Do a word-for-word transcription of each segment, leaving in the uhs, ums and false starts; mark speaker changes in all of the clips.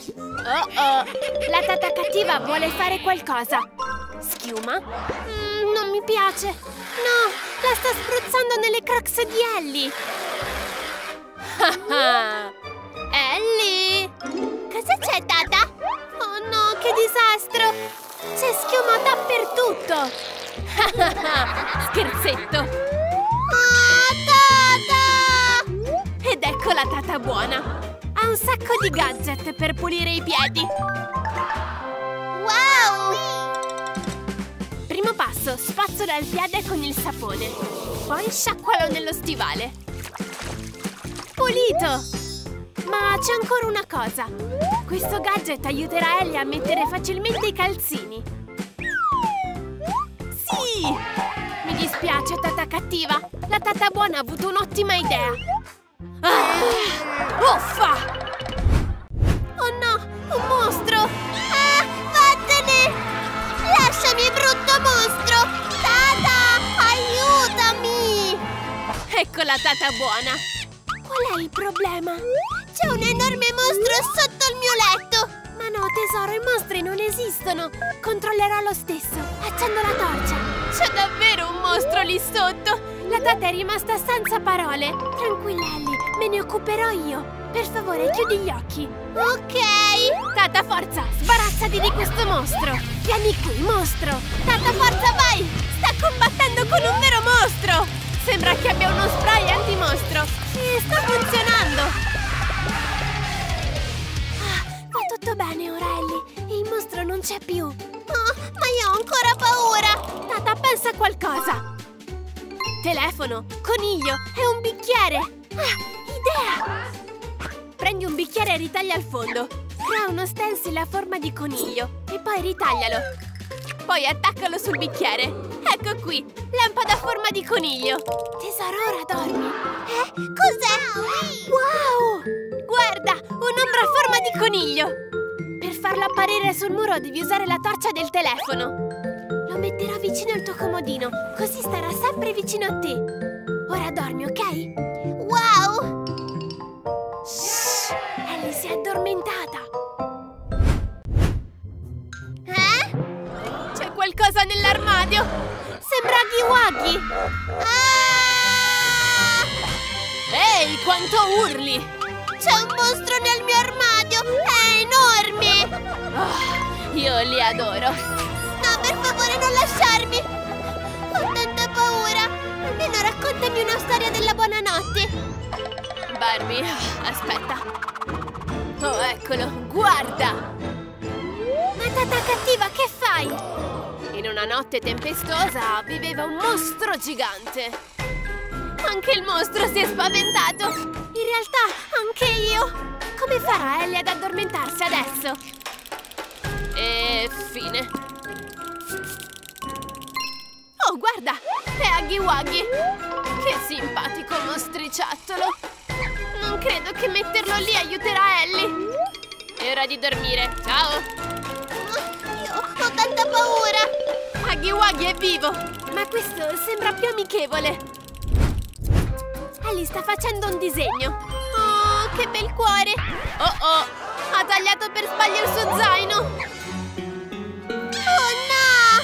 Speaker 1: Oh oh, la tata cattiva vuole fare qualcosa. Schiuma? Mm, non mi piace. No, la sta spruzzando nelle Crocs di Ellie. Ellie! Cosa c'è, tata? Oh no, che disastro! C'è schiuma dappertutto! Scherzetto! Ah, tata! Ed ecco la tata buona! Ha un sacco di gadget per pulire i piedi! Wow! Primo passo, spazzola il piede con il sapone. Poi sciacqualo nello stivale. Pulito! Ma c'è ancora una cosa. Questo gadget aiuterà Ellie a mettere facilmente i calzini. Sì! Mi dispiace, tata cattiva. La tata buona ha avuto un'ottima idea. Ah, uffa! Oh no, un mostro! Ah, vattene! Lasciami, brutto mostro! Tata, aiutami! Ecco la tata buona. Qual è il problema? C'è un enorme mostro sotto il mio letto! Ma no, tesoro, i mostri non esistono! Controllerò lo stesso! Accendo la torcia! C'è davvero un mostro lì sotto! La tata è rimasta senza parole! Tranquilla, Ellie, me ne occuperò io! Per favore, chiudi gli occhi! Ok! Tata, forza! Sbarazzati di questo mostro! Vieni qui, mostro! Tata, forza, vai! Sta combattendo con un vero mostro! Sembra che abbia uno spray antimostro! E sta funzionando! Tutto bene, ora, Ellie. Il mostro non c'è più. Oh, ma io ho ancora paura. Tata, pensa a qualcosa. Telefono, coniglio e un bicchiere. Ah, idea! Prendi un bicchiere e ritaglia il fondo. Crea uno stencil a forma di coniglio e poi ritaglialo. Poi attaccalo sul bicchiere. Ecco qui, lampada a forma di coniglio. Tesoro, ora dormi. Eh? Cos'è? Wow! Guarda, un'ombra a forma di coniglio! Per farlo apparire sul muro devi usare la torcia del telefono. Lo metterò vicino al tuo comodino, così starà sempre vicino a te. Ora dormi, ok? Wow! Shh! Ellie si è addormentata. Eh? C'è qualcosa nell'armadio! Sembra Huggy Wuggy! Ah! Ehi, quanto urli! C'è un mostro nel mio armadio! È enorme! Oh, io li adoro! No, per favore, non lasciarmi! Ho tanta paura! Almeno raccontami una storia della buonanotte! Barbie, aspetta! Oh, eccolo! Guarda! Ma tata cattiva, che fai? In una notte tempestosa viveva un mostro gigante! Anche il mostro si è spaventato! In realtà, anche io! Come farà Ellie ad addormentarsi adesso? E fine! Oh, guarda! È Huggy Wuggy! Che simpatico mostriciattolo! Non credo che metterlo lì aiuterà Ellie! È ora di dormire! Ciao! Io ho tanta paura! Huggy Wuggy è vivo! Ma questo sembra più amichevole! Ellie sta facendo un disegno. Oh, che bel cuore! Oh oh! Ha tagliato per sbaglio il suo zaino! Oh no!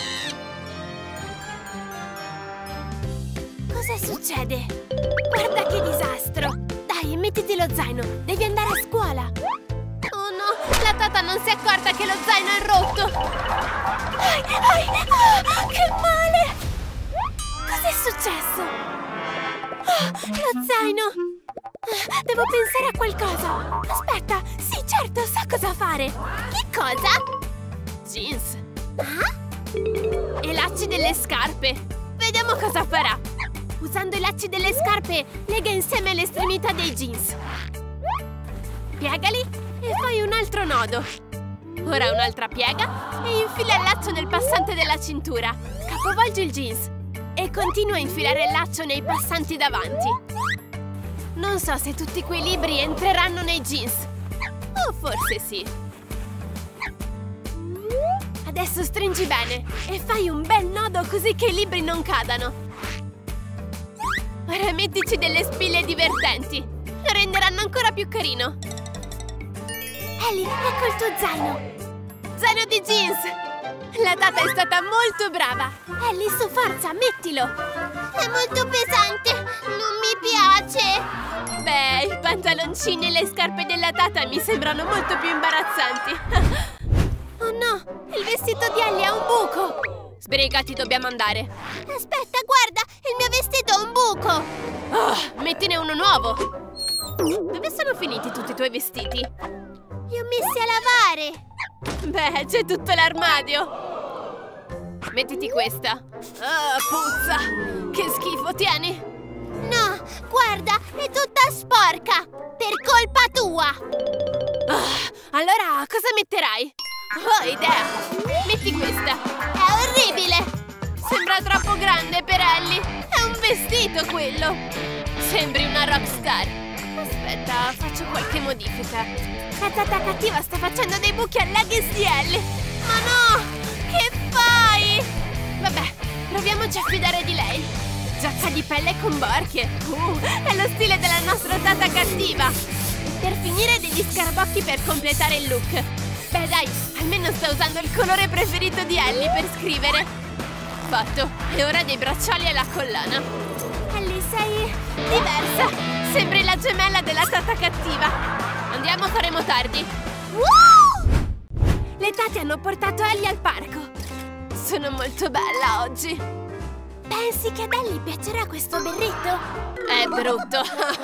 Speaker 1: Cosa succede? Guarda che disastro! Dai, mettiti lo zaino! Devi andare a scuola! Oh no! La tata non si è accorta che lo zaino è rotto! Ai, ai, oh, che male! Cos'è successo? Oh, lo zaino! Devo pensare a qualcosa! Aspetta! Sì, certo, so cosa fare! Che cosa? Jeans! Ah? E lacci delle scarpe! Vediamo cosa farà! Usando i lacci delle scarpe, lega insieme le estremità dei jeans. Piegali e fai un altro nodo. Ora un'altra piega e infila il laccio nel passante della cintura. Capovolgi il jeans e continua a infilare il laccio nei passanti davanti. Non so se tutti quei libri entreranno nei jeans. O forse sì. Adesso stringi bene e fai un bel nodo così che i libri non cadano. Ora mettici delle spille divertenti. Lo renderanno ancora più carino. Ellie, ecco il tuo zaino. Zaino di jeans! La tata è stata molto brava. Ellie, su, forza, mettilo. È molto pesante, non mi piace. Beh, i pantaloncini e le scarpe della tata mi sembrano molto più imbarazzanti. Oh no, il vestito di Ellie ha un buco. Sbrigati, dobbiamo andare. Aspetta, guarda, il mio vestito ha un buco. Oh, mettine uno nuovo. Dove sono finiti tutti i tuoi vestiti? Li ho messi a lavare. Beh, c'è tutto l'armadio. Mettiti questa. Ah, puzza. Che schifo, tieni. No, guarda, è tutta sporca. Per colpa tua. Ah, allora cosa metterai? Oh, idea. Metti questa. È orribile. Sembra troppo grande per Ellie. È un vestito quello. Sembri una rockstar. Aspetta, faccio qualche modifica. La tata cattiva sta facendo dei buchi al leggings di Ellie. Ma no! Che fai? Vabbè, proviamoci a fidare di lei. Giacca di pelle con borchie. Uh, è lo stile della nostra tata cattiva. Per finire degli scarabocchi per completare il look. Beh dai, almeno sta usando il colore preferito di Ellie per scrivere. Fatto, è ora dei bracciali e la collana. Ellie, sei diversa. Sembri la gemella della tata cattiva. Andiamo, faremo tardi. Wow! Le tate hanno portato Ellie al parco. Sono molto bella oggi. Pensi che ad Ellie piacerà questo berretto? È brutto.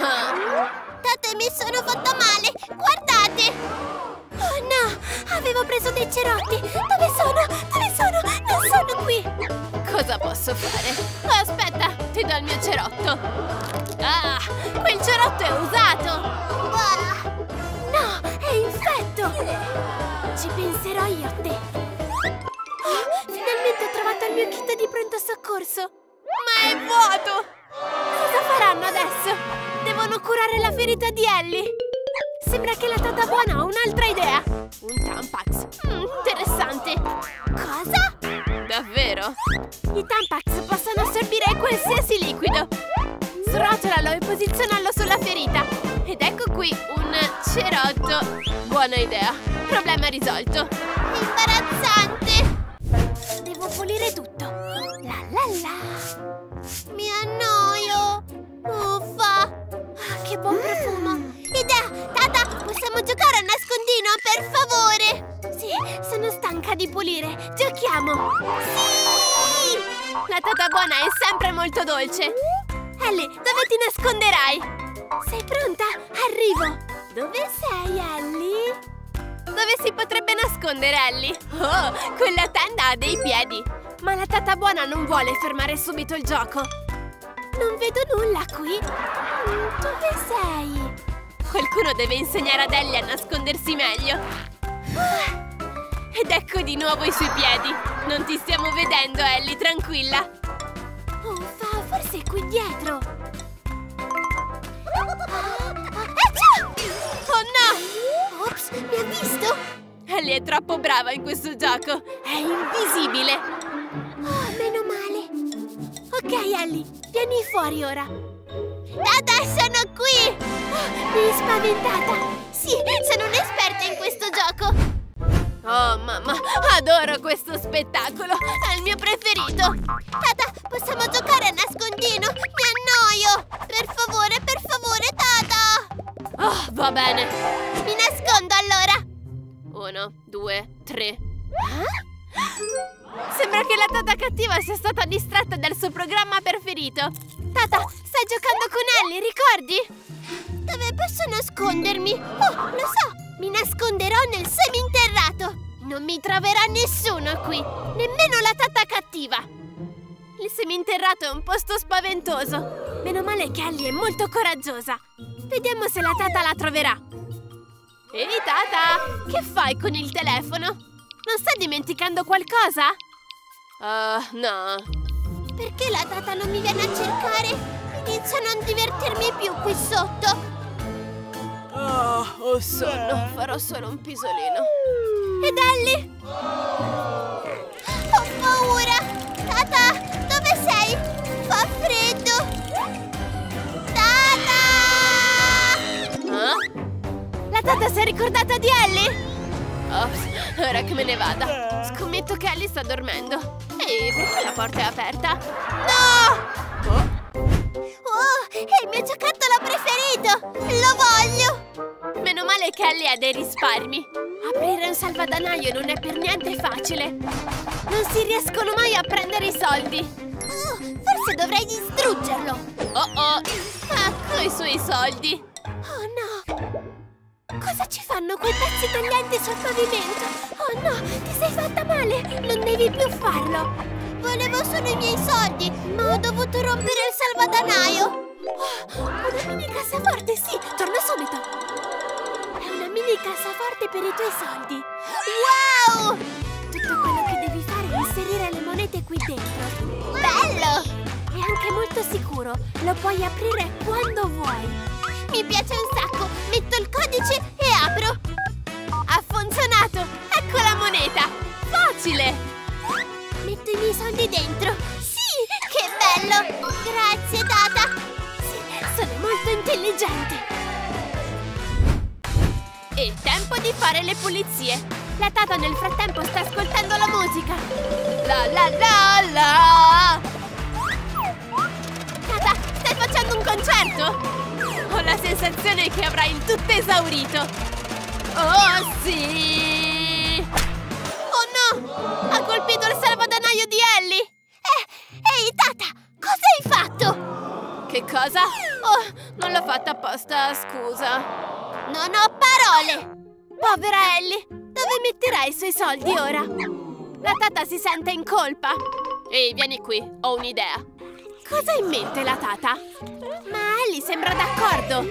Speaker 1: Tate, mi sono fatta male. Guardate. Oh no, avevo preso dei cerotti. Dove sono? Dove sono? Non sono qui. Cosa posso fare? Oh, aspetta, ti do il mio cerotto. Ah, quel cerotto è usato. Ah. No, è infetto. Ci penserò io a te. Oh, finalmente ho trovato il mio kit di pronto soccorso. Ma è vuoto. Cosa faranno adesso? Devono curare la ferita di Ellie. Sembra che la tata buona ha un'altra idea. Un Tampax. Mm, interessante. Cosa? Davvero? I Tampax possono assorbire qualsiasi liquido. Srotolalo e posizionalo sulla ferita. Ed ecco qui un cerotto. Buona idea. Problema risolto. Imbarazzante. Devo pulire tutto. La la la. Mi annoio. Uffa. Ah, che buon profumo. Idea, tata, possiamo giocare a nascondino, per favore? Sì, sono stanca di pulire. Giochiamo. Sì! La tata buona è sempre molto dolce. Ellie, dove ti nasconderai? Sei pronta? Arrivo. Dove sei, Ellie? Dove si potrebbe nascondere, Ellie? Oh, quella tenda ha dei piedi. Ma la tata buona non vuole fermare subito il gioco. Non vedo nulla qui. Mm, dove sei? Qualcuno deve insegnare ad Ellie a nascondersi meglio. Ah, ed ecco di nuovo i suoi piedi. Non ti stiamo vedendo, Ellie, tranquilla. Uffa, forse è qui dietro. Oh no! Ops, mi ha visto? Ellie è troppo brava in questo gioco. È invisibile. Oh, meno male. Ok, Ellie, vieni fuori ora. Tata, sono qui! Oh, mi hai spaventata. Sì, sono un'esperta in questo gioco. Oh, mamma, adoro questo spettacolo. È il mio preferito. Tata, possiamo giocare a nascondino? Mi annoio. Per favore, per favore, tata. Oh, va bene. Mi nascondo allora. Uno, due, tre. Eh? Sembra che la tata cattiva sia stata distratta dal suo programma preferito. Tata, stai giocando con Ellie, ricordi? Dove posso nascondermi? Oh, lo so! Mi nasconderò nel seminterrato. Non mi troverà nessuno qui, nemmeno la tata cattiva. Il seminterrato è un posto spaventoso. Meno male che Ellie è molto coraggiosa. Vediamo se la tata la troverà. Ehi, tata! Che fai con il telefono? Non stai dimenticando qualcosa? Uh, no. Perché la tata non mi viene a cercare? Inizio a non divertirmi più qui sotto. Oh, ho sonno. Farò solo un pisolino. Ed Ellie? Ho paura. Tata, dove sei? Fa freddo. Tata! Eh? La Tata si è ricordata di Ellie? Ops, ora che me ne vada. Scommetto che Ellie sta dormendo. Ehi, perché la porta è aperta? No! Oh, oh, è il mio giocattolo preferito! Lo voglio! Meno male che Ellie ha dei risparmi. Aprire un salvadanaio non è per niente facile. Non si riescono mai a prendere i soldi. Oh, forse dovrei distruggerlo. Oh oh, ecco i suoi soldi. Oh no! Cosa ci fanno quei pezzi taglienti sul pavimento? Oh no, ti sei fatta male! Non devi più farlo! Volevo solo i miei soldi, ma ho dovuto rompere il salvadanaio! Oh, una mini cassaforte, sì! Torna subito! È una mini cassaforte per i tuoi soldi! Wow! Tutto quello che devi fare è inserire le monete qui dentro! Bello! È anche molto sicuro! Lo puoi aprire quando vuoi! Mi piace un sacco! Metto il codice e apro! Ha funzionato! Ecco la moneta! Facile! Metto i miei soldi dentro! Sì! Che bello! Grazie, Tata! Sì, sono molto intelligente! È tempo di fare le pulizie! La Tata nel frattempo sta ascoltando la musica! La la la la! Tata, stai facendo un concerto? Ho la sensazione che avrai il tutto esaurito! Oh sì! Oh no! Ha colpito il salvadanaio di Ellie! Eh, ehi, Tata! Cosa hai fatto? Che cosa? Oh, non l'ho fatta apposta, scusa! Non ho parole! Povera Ellie! Dove metterai i suoi soldi ora? La Tata si sente in colpa! Ehi, vieni qui, ho un'idea! Cosa ha in mente la Tata? Ma Ellie sembra d'accordo!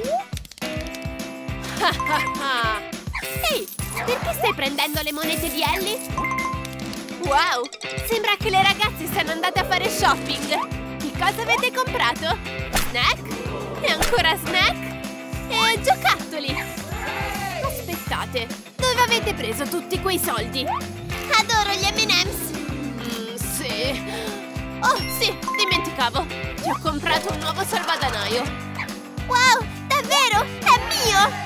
Speaker 1: Ehi, perché stai prendendo le monete di Ellie? Wow! Sembra che le ragazze siano andate a fare shopping! Che cosa avete comprato? Snack? E ancora snack? E giocattoli! Aspettate, dove avete preso tutti quei soldi? Adoro gli emme e m's! Mm, sì! Oh, sì, dimenticavo! Ti ho comprato un nuovo salvadanaio! Wow, davvero? È mio!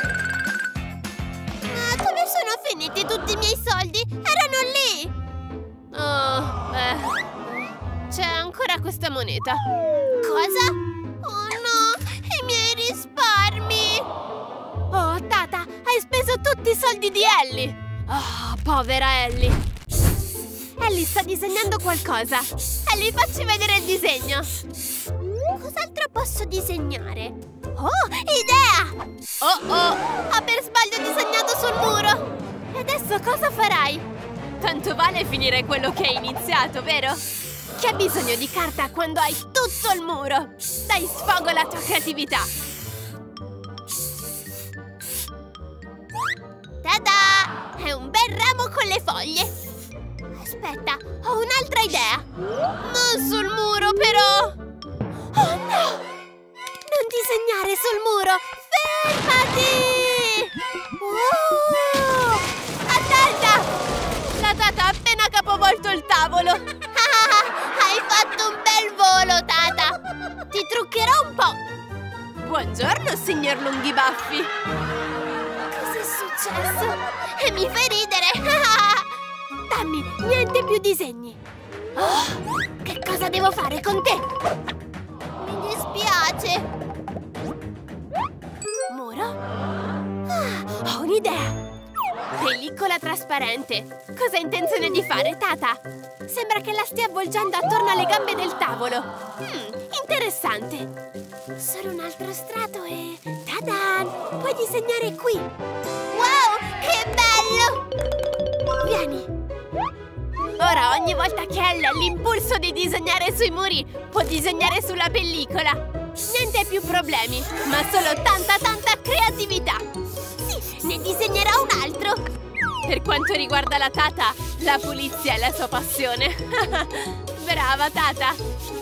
Speaker 1: Ma dove sono finiti tutti i miei soldi? Erano lì! Oh, beh... C'è ancora questa moneta! Cosa? Oh no! I miei risparmi! Oh, Tata, hai speso tutti i soldi di Ellie! Oh, povera Ellie! Ellie sta disegnando qualcosa! Ellie, facci vedere il disegno! Cos'altro posso disegnare? Oh, idea! Oh oh! Ha per sbaglio disegnato sul muro! E adesso cosa farai? Tanto vale finire quello che hai iniziato, vero? Chi ha bisogno di carta quando hai tutto il muro? Dai sfogo alla tua creatività! Tada! È un bel ramo con le foglie! Aspetta, ho un'altra idea! Non sul muro, però! Oh no! Non disegnare sul muro! Fermati! Oh! Attenta! La Tata ha appena capovolto il tavolo! Hai fatto un bel volo, Tata! Ti truccherò un po'! Buongiorno, signor Lunghibaffi! Cos'è successo? E mi fai ridere! Dammi, niente più disegni! Oh, che cosa devo fare con te? Mi dispiace! Muro? Ah, ho un'idea! Pellicola trasparente! Cosa hai intenzione di fare, Tata? Sembra che la stia avvolgendo attorno alle gambe del tavolo! Hmm, interessante! Solo un altro strato e... Tadan! Puoi disegnare qui! Wow, che bello! Vieni! Ora ogni volta che Ellie ha l'impulso di disegnare sui muri, può disegnare sulla pellicola. Niente più problemi, ma solo tanta tanta creatività. Sì, ne disegnerò un altro. Per quanto riguarda la Tata, la pulizia è la sua passione. Brava, Tata.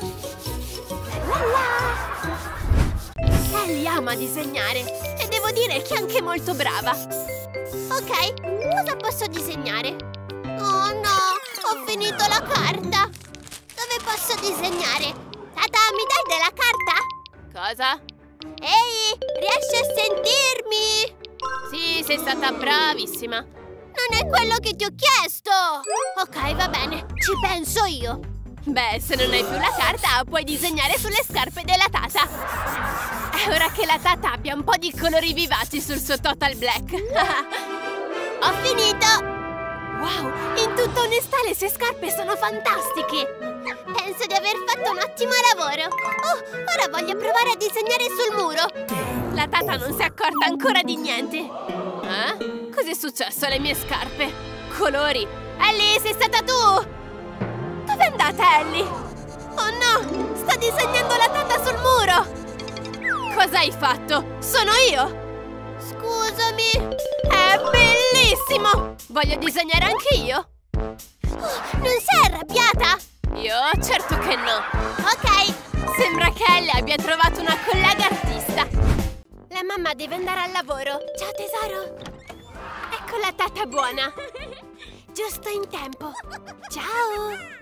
Speaker 1: Ellie ama disegnare e devo dire che è anche molto brava. Ok, cosa posso disegnare? Oh no, ho finito la carta! Dove posso disegnare? Tata, mi dai della carta? Cosa? Ehi, riesci a sentirmi? Sì, sei stata bravissima. Non è quello che ti ho chiesto! Ok, va bene, ci penso io. Beh, se non hai più la carta, puoi disegnare sulle scarpe della Tata. È ora che la Tata abbia un po' di colori vivaci sul suo Total Black. Ho finito! Wow, in tutta onestà le sue scarpe sono fantastiche! Penso di aver fatto un ottimo lavoro! Oh, ora voglio provare a disegnare sul muro! La Tata non si è accorta ancora di niente! Eh? Cos'è successo alle mie scarpe? Colori! Ellie, sei stata tu! Dov'è andata Ellie? Oh no! Sta disegnando la Tata sul muro! Cosa hai fatto? Sono io? Scusami! È bellissimo! Voglio disegnare anche io! Oh, non sei arrabbiata? Io? Certo che no! Ok! Sembra che Ellie abbia trovato una collega artista! La mamma deve andare al lavoro! Ciao tesoro! Ecco la Tata buona! Giusto in tempo! Ciao!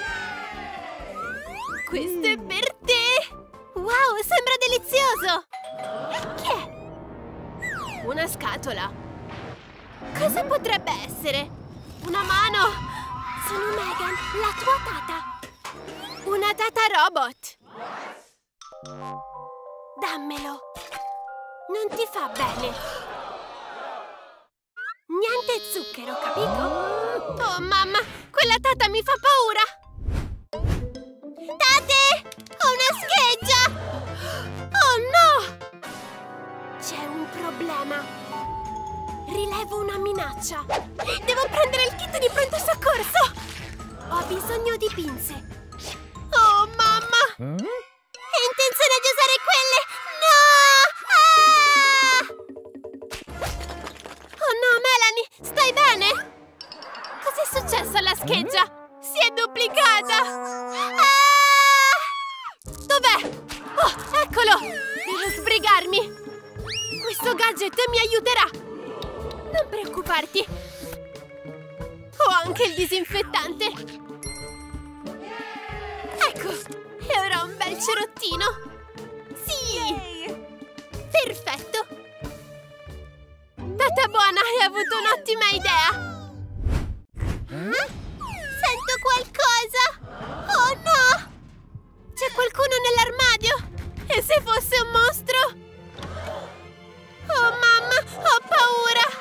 Speaker 1: Questo è per te! Wow, sembra delizioso! Che è? Una scatola! Cosa potrebbe essere? Una mano! Sono Megan, la tua Tata! Una Tata robot! Dammelo! Non ti fa bene! Niente zucchero, capito? Oh mamma, quella Tata mi fa paura! Tate! Ho una scheggia! Oh no! C'è un problema! Rilevo una minaccia! Devo prendere il kit di pronto soccorso! Ho bisogno di pinze! Oh, mamma! Hai intenzione di usare quelle? No! Ah! Oh no, Melanie! Stai bene? Cos'è successo alla scheggia? Si è duplicata! Ah! Dov'è? Oh, eccolo! Devo sbrigarmi! Questo gadget mi aiuterà! Non preoccuparti! Ho anche il disinfettante! Ecco! E ora un bel cerottino! Sì! Perfetto! Tata buona, hai avuto un'ottima idea! Eh? Sento qualcosa! Oh no! C'è qualcuno nell'armadio! E se fosse un mostro? Oh mamma, ho paura!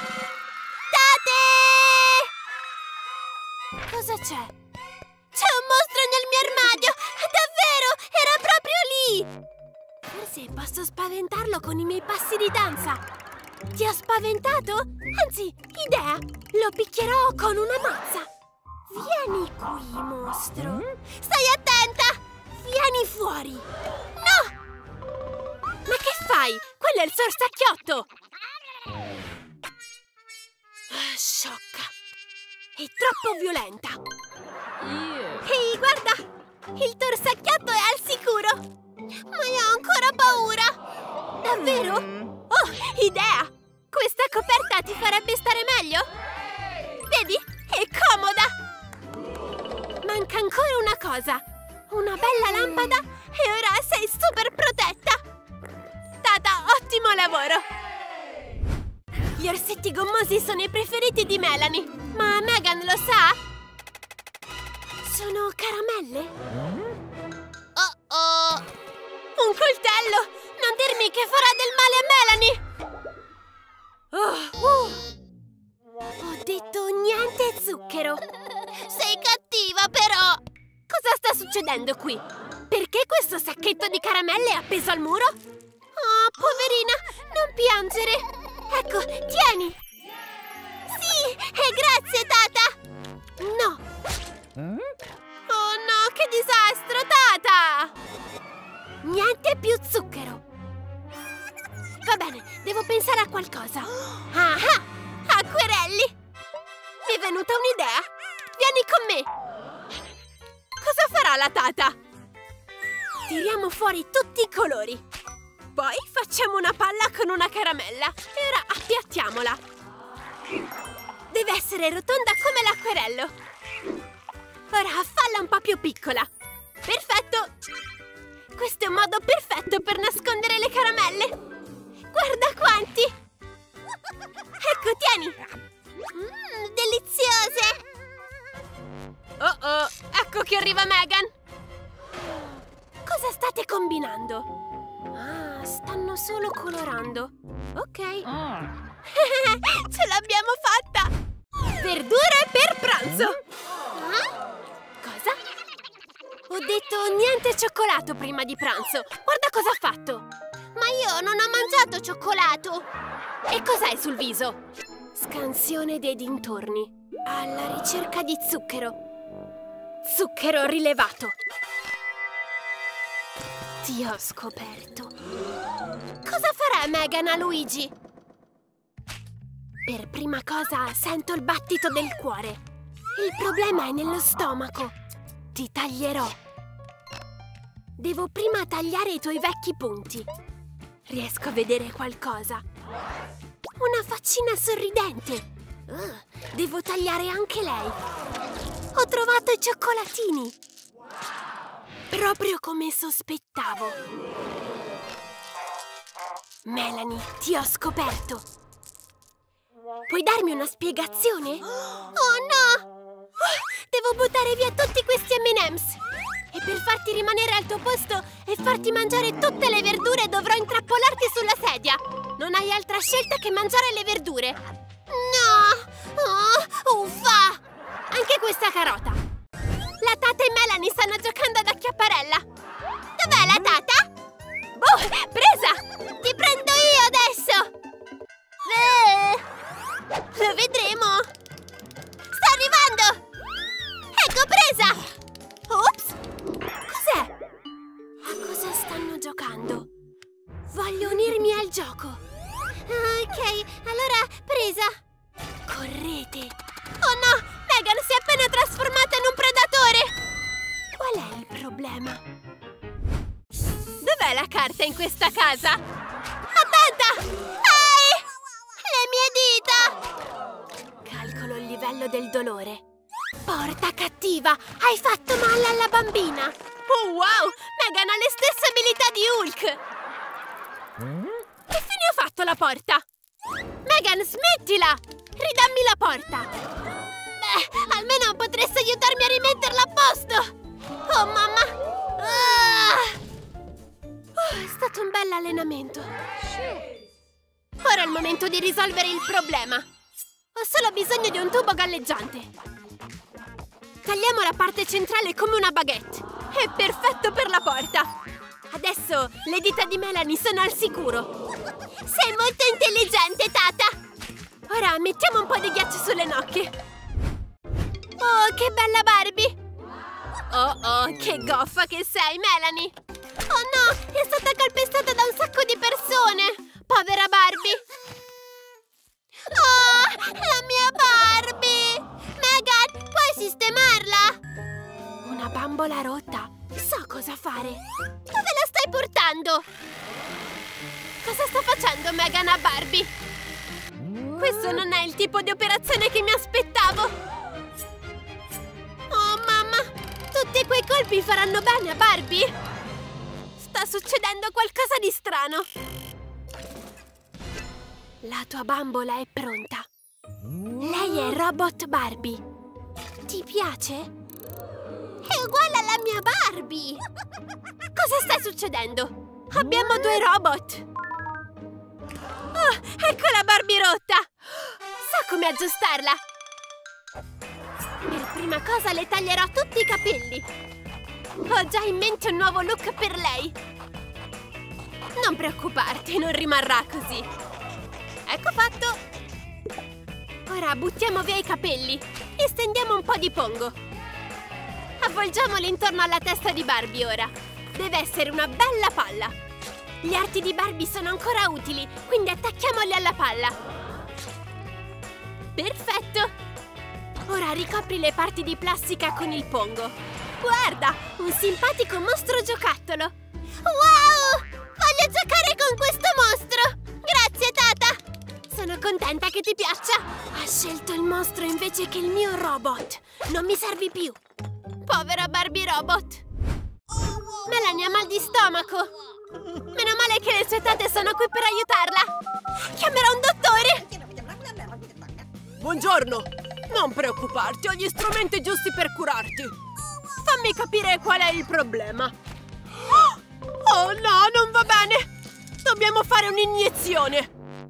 Speaker 1: Tate! Cosa c'è? C'è un mostro nel mio armadio! Davvero! Era proprio lì! Forse posso spaventarlo con i miei passi di danza! Ti ho spaventato? Anzi, idea! Lo picchierò con una mazza! Vieni qui, mostro! Stai attenta! Vieni fuori! No! Ma che fai? Quello è il sorsacchiotto! Ah, sciocca! È troppo violenta! Ehi, guarda! Il torsacchiotto è al sicuro! Ma io ho ancora paura! Davvero? Oh, idea! Questa coperta ti farebbe stare meglio? Vedi? È comoda! Manca ancora una cosa! Una bella lampada e ora sei super protetta! Tata, ottimo lavoro! Gli orsetti gommosi sono i preferiti di Melanie, ma Megan lo sa? Sono caramelle? Oh oh! Un coltello! Non dirmi che farà del male a Melanie! Oh, uh. Ho detto niente zucchero! Sei cattiva però! Cosa sta succedendo qui? Perché questo sacchetto di caramelle è appeso al muro? Oh, poverina, non piangere! Ecco, tieni! Sì, e grazie, Tata! No! Oh no, che disastro, Tata! Niente più zucchero! Va bene, devo pensare a qualcosa! Ah, ah! Acquerelli! Mi è venuta un'idea! Vieni con me! Cosa farà la Tata? Tiriamo fuori tutti i colori! Poi facciamo una palla con una caramella e ora appiattiamola! Deve essere rotonda come l'acquerello! Ora falla un po' più piccola! Perfetto! Questo è un modo perfetto per nascondere le caramelle! Guarda quanti! Tieni! Mmm, deliziose! Oh oh, ecco che arriva Megan! Cosa state combinando? Ah, stanno solo colorando. Ok. Ce l'abbiamo fatta! Verdure per pranzo! Cosa? Ho detto niente cioccolato prima di pranzo. Guarda cosa ha fatto! Ma io non ho mangiato cioccolato! E cos'hai sul viso? Scansione dei dintorni. Alla ricerca di zucchero. Zucchero rilevato. Ti ho scoperto. Cosa farà Megan a Luigi? Per prima cosa sento il battito del cuore. Il problema è nello stomaco. Ti taglierò. Devo prima tagliare i tuoi vecchi punti. Riesco a vedere qualcosa. Una faccina sorridente. Uh, devo tagliare anche lei. Ho trovato i cioccolatini. Proprio come sospettavo. Melanie, ti ho scoperto. Puoi darmi una spiegazione? Oh no! Devo buttare via tutti questi emme and em's. E per farti rimanere al tuo posto e farti mangiare tutte le verdure dovrò intrappolarti sulla sedia. Non hai altra scelta che mangiare le verdure. No! Oh, uffa! Anche questa carota. La Tata e Melanie stanno giocando ad acchiapparella. Dov'è la Tata? Boh, presa! Ti prendo io adesso! Eh, lo vedremo! Sta arrivando! Ecco, presa! Ops! Cos'è? A cosa stanno giocando? Voglio unirmi al gioco. Ok, allora presa. Correte! Oh no! Megan si è appena trasformata in un predatore! Qual è il problema? Dov'è la carta in questa casa? Attenta! Ehi! Le mie dita! Calcolo il livello del dolore. Porta cattiva! Hai fatto male alla bambina! Oh wow! Megan ha le stesse abilità di Hulk! Che fine ha fatto la porta? Megan, smettila! Ridammi la porta! Beh, almeno potresti aiutarmi a rimetterla a posto! Oh, mamma! Ah! Oh, è stato un bel allenamento. Ora è il momento di risolvere il problema. Ho solo bisogno di un tubo galleggiante. Tagliamo la parte centrale come una baguette. È perfetto per la porta. Adesso le dita di Melanie sono al sicuro. Sei molto intelligente, Tata! Ora mettiamo un po' di ghiaccio sulle nocche. Oh, che bella Barbie! Oh, oh, che goffa che sei, Melanie! Oh no, è stata calpestata da un sacco di persone! Povera Barbie! Oh, la mia Barbie! Megan, puoi sistemarla? Una bambola rotta. So cosa fare. Dove la stai portando? Cosa sta facendo Megan a Barbie? Questo non è il tipo di operazione che mi aspettavo. Oh, mamma! Tutti quei colpi faranno bene a Barbie? Sta succedendo qualcosa di strano. La tua bambola è pronta. Lei è Robot Barbie. Ti piace? È uguale alla mia Barbie! Cosa sta succedendo? Abbiamo due robot! Oh, ecco la Barbie rotta! So come aggiustarla! Per prima cosa le taglierò tutti i capelli. Ho già in mente un nuovo look per lei. Non preoccuparti, non rimarrà così. Ecco fatto! Ora buttiamo via i capelli e stendiamo un po' di pongo. Avvolgiamoli intorno alla testa di Barbie ora. Deve essere una bella palla. Gli arti di Barbie sono ancora utili, quindi attacchiamoli alla palla. Perfetto! Ora ricopri le parti di plastica con il pongo. Guarda, un simpatico mostro giocattolo. Wow! Voglio giocare con questo mostro! Grazie, Tata! Sono contenta che ti piaccia. Ha scelto il mostro invece che il mio robot. Non mi servi più. Povera Barbie robot. Melanie ha mal di stomaco. Meno male che le sue tate sono qui per aiutarla. Chiamerò un dottore. buongiorno! Non preoccuparti, ho gli strumenti giusti per curarti. Fammi capire qual è il problema. Oh no, non va bene! Dobbiamo fare un'iniezione.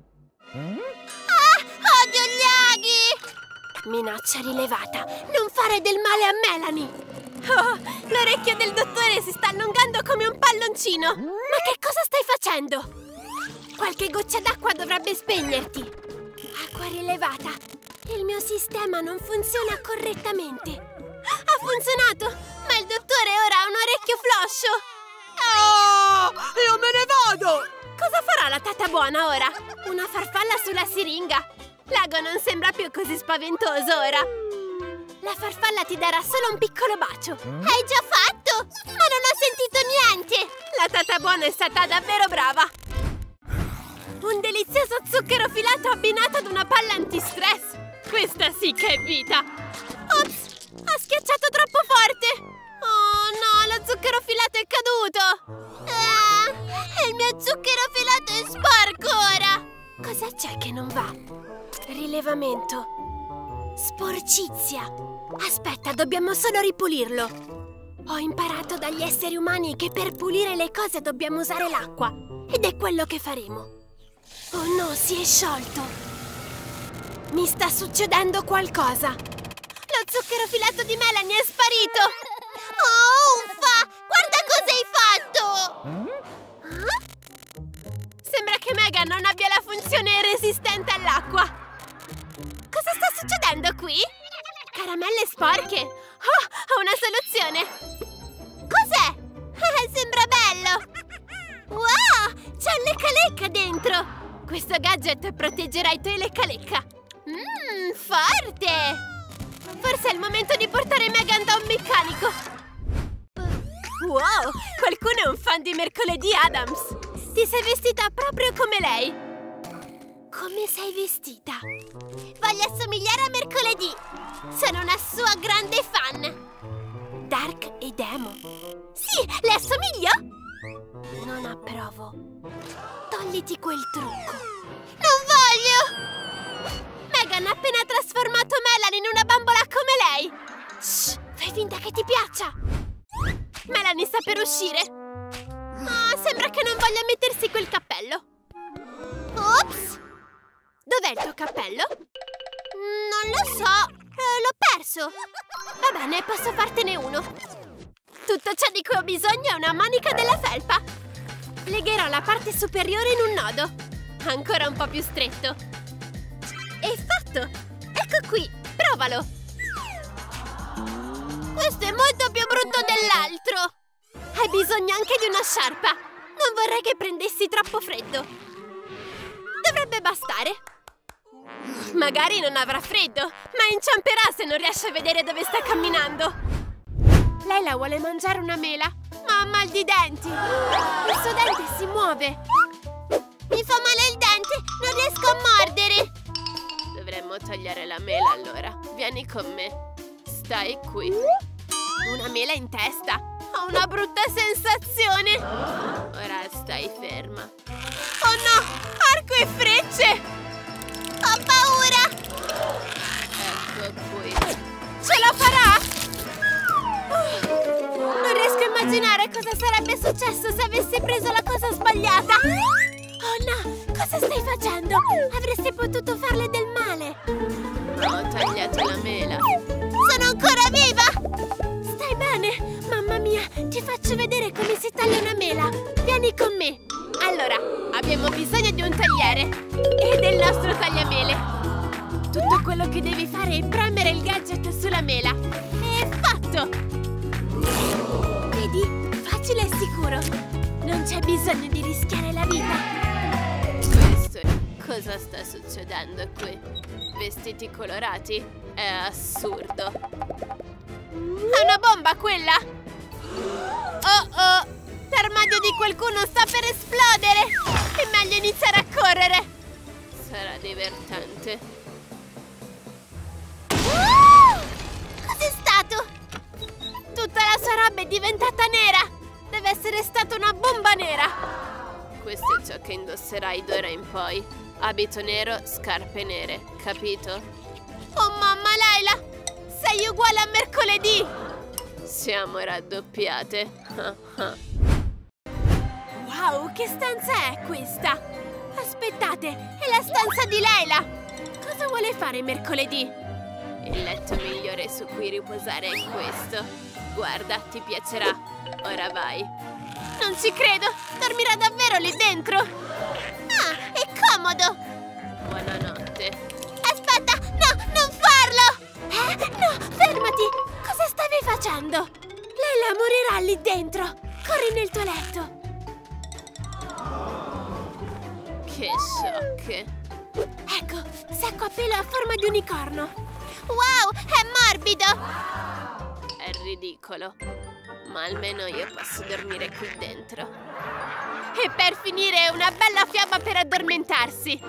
Speaker 1: Ah, odio gli aghi! Minaccia rilevata. Non fare del male a Melanie. Oh, l'orecchio del dottore si sta allungando come un palloncino. Ma che cosa stai facendo? Qualche goccia d'acqua dovrebbe spegnerti. Acqua rilevata. Il mio sistema non funziona correttamente. Ha funzionato, ma il dottore ora ha un orecchio floscio. Oh, io me ne vado! Cosa farà la tata buona ora? Una farfalla sulla siringa? L'ago non sembra più così spaventoso ora. La farfalla ti darà solo un piccolo bacio. Hai già fatto? Ma non ho sentito niente! La tata buona è stata davvero brava. Un delizioso zucchero filato abbinato ad una palla antistress. Questa sì che è vita. Ops! Ha schiacciato troppo forte. Oh no, lo zucchero filato è caduto. Ah, il mio zucchero filato è sporco ora. Cosa c'è che non va? Rilevamento. Sporcizia. Aspetta, dobbiamo solo ripulirlo. Ho imparato dagli esseri umani che per pulire le cose dobbiamo usare l'acqua. Ed è quello che faremo. Oh no, si è sciolto. Mi sta succedendo qualcosa. Lo zucchero filato di Melanie è sparito. Oh, uffa! Guarda cosa hai fatto! Huh? Sembra che Megan non abbia la funzione resistente all'acqua. Cosa sta succedendo qui? Caramelle sporche? Oh, ho una soluzione! Cos'è? Sembra bello! Wow! C'è un lecca-lecca dentro! Questo gadget proteggerà i tuoi lecca-lecca! Mmm, forte! Forse è il momento di portare Megan da un meccanico! Wow! Qualcuno è un fan di Mercoledì Addams! Ti sei vestita proprio come lei! Come sei vestita? Voglio assomigliare a Mercoledì! Sono una sua grande fan! Dark ed emo! Sì, le assomiglio? Non approvo. Togliti quel trucco. Non voglio! Megan ha appena trasformato Melanie in una bambola come lei. Shh, fai finta che ti piaccia. Melanie sta per uscire. Ma sembra che non voglia mettersi quel cappello. Ops! Dov'è il tuo cappello? Non lo so. Eh, l'ho perso. Va bene, posso fartene uno. Tutto ciò di cui ho bisogno è una manica della felpa. Legherò la parte superiore in un nodo. Ancora un po' più stretto. È fatto! Ecco qui, provalo! Questo è molto più brutto dell'altro! Hai bisogno anche di una sciarpa. Non vorrei che prendessi troppo freddo. Dovrebbe bastare. Magari non avrà freddo, ma inciamperà se non riesce a vedere dove sta camminando. Layla vuole mangiare una mela, ma ha mal di denti. Il suo dente si muove. Mi fa male il dente, non riesco a mordere. Dovremmo tagliare la mela allora. Vieni con me. Stai qui. Una mela in testa. Ho una brutta sensazione. Ora stai ferma. Oh no! Arco e frecce! Ho paura! Ecco qui. Ce la farà? Non riesco a immaginare cosa sarebbe successo se avessi preso la cosa sbagliata. Oh no, cosa stai facendo? Avresti potuto farle del male. Ho tagliato la mela. Sono ancora viva? Stai bene? Mamma mia, ti faccio vedere come si taglia una mela. Vieni con me. Allora, abbiamo bisogno di un tagliere e del nostro tagliamele. Tutto quello che devi fare è premere il gadget sulla mela. È fatto! Vedi? Facile e sicuro. Non c'è bisogno di rischiare la vita. Questo è... Cosa sta succedendo qui? Vestiti colorati? È assurdo. È una bomba quella? Oh oh! L'armadio di qualcuno sta per esplodere! È meglio iniziare a correre! Sarà divertente. Oh! Cos'è stato? Tutta la sua roba è diventata nera! Deve essere stata una bomba nera! Questo è ciò che indosserai d'ora in poi. Abito nero, scarpe nere, capito? Oh mamma, Layla! Sei uguale a mercoledì! Siamo raddoppiate. Wow, che stanza è questa? Aspettate, è la stanza di Layla! Cosa vuole fare mercoledì? Il letto migliore su cui riposare è questo. Guarda, ti piacerà. Ora vai. Non ci credo! Dormirà davvero lì dentro? Ah, è comodo! Buonanotte. Aspetta! No, non farlo! Eh? No, fermati! Cosa stavi facendo? Layla morirà lì dentro! Corri nel tuo letto! Che sciocche! Ecco, sacco a pelo a forma di unicorno! Wow, è morbido! È ridicolo, ma almeno io posso dormire qui dentro. E per finire, una bella fiamma per addormentarsi!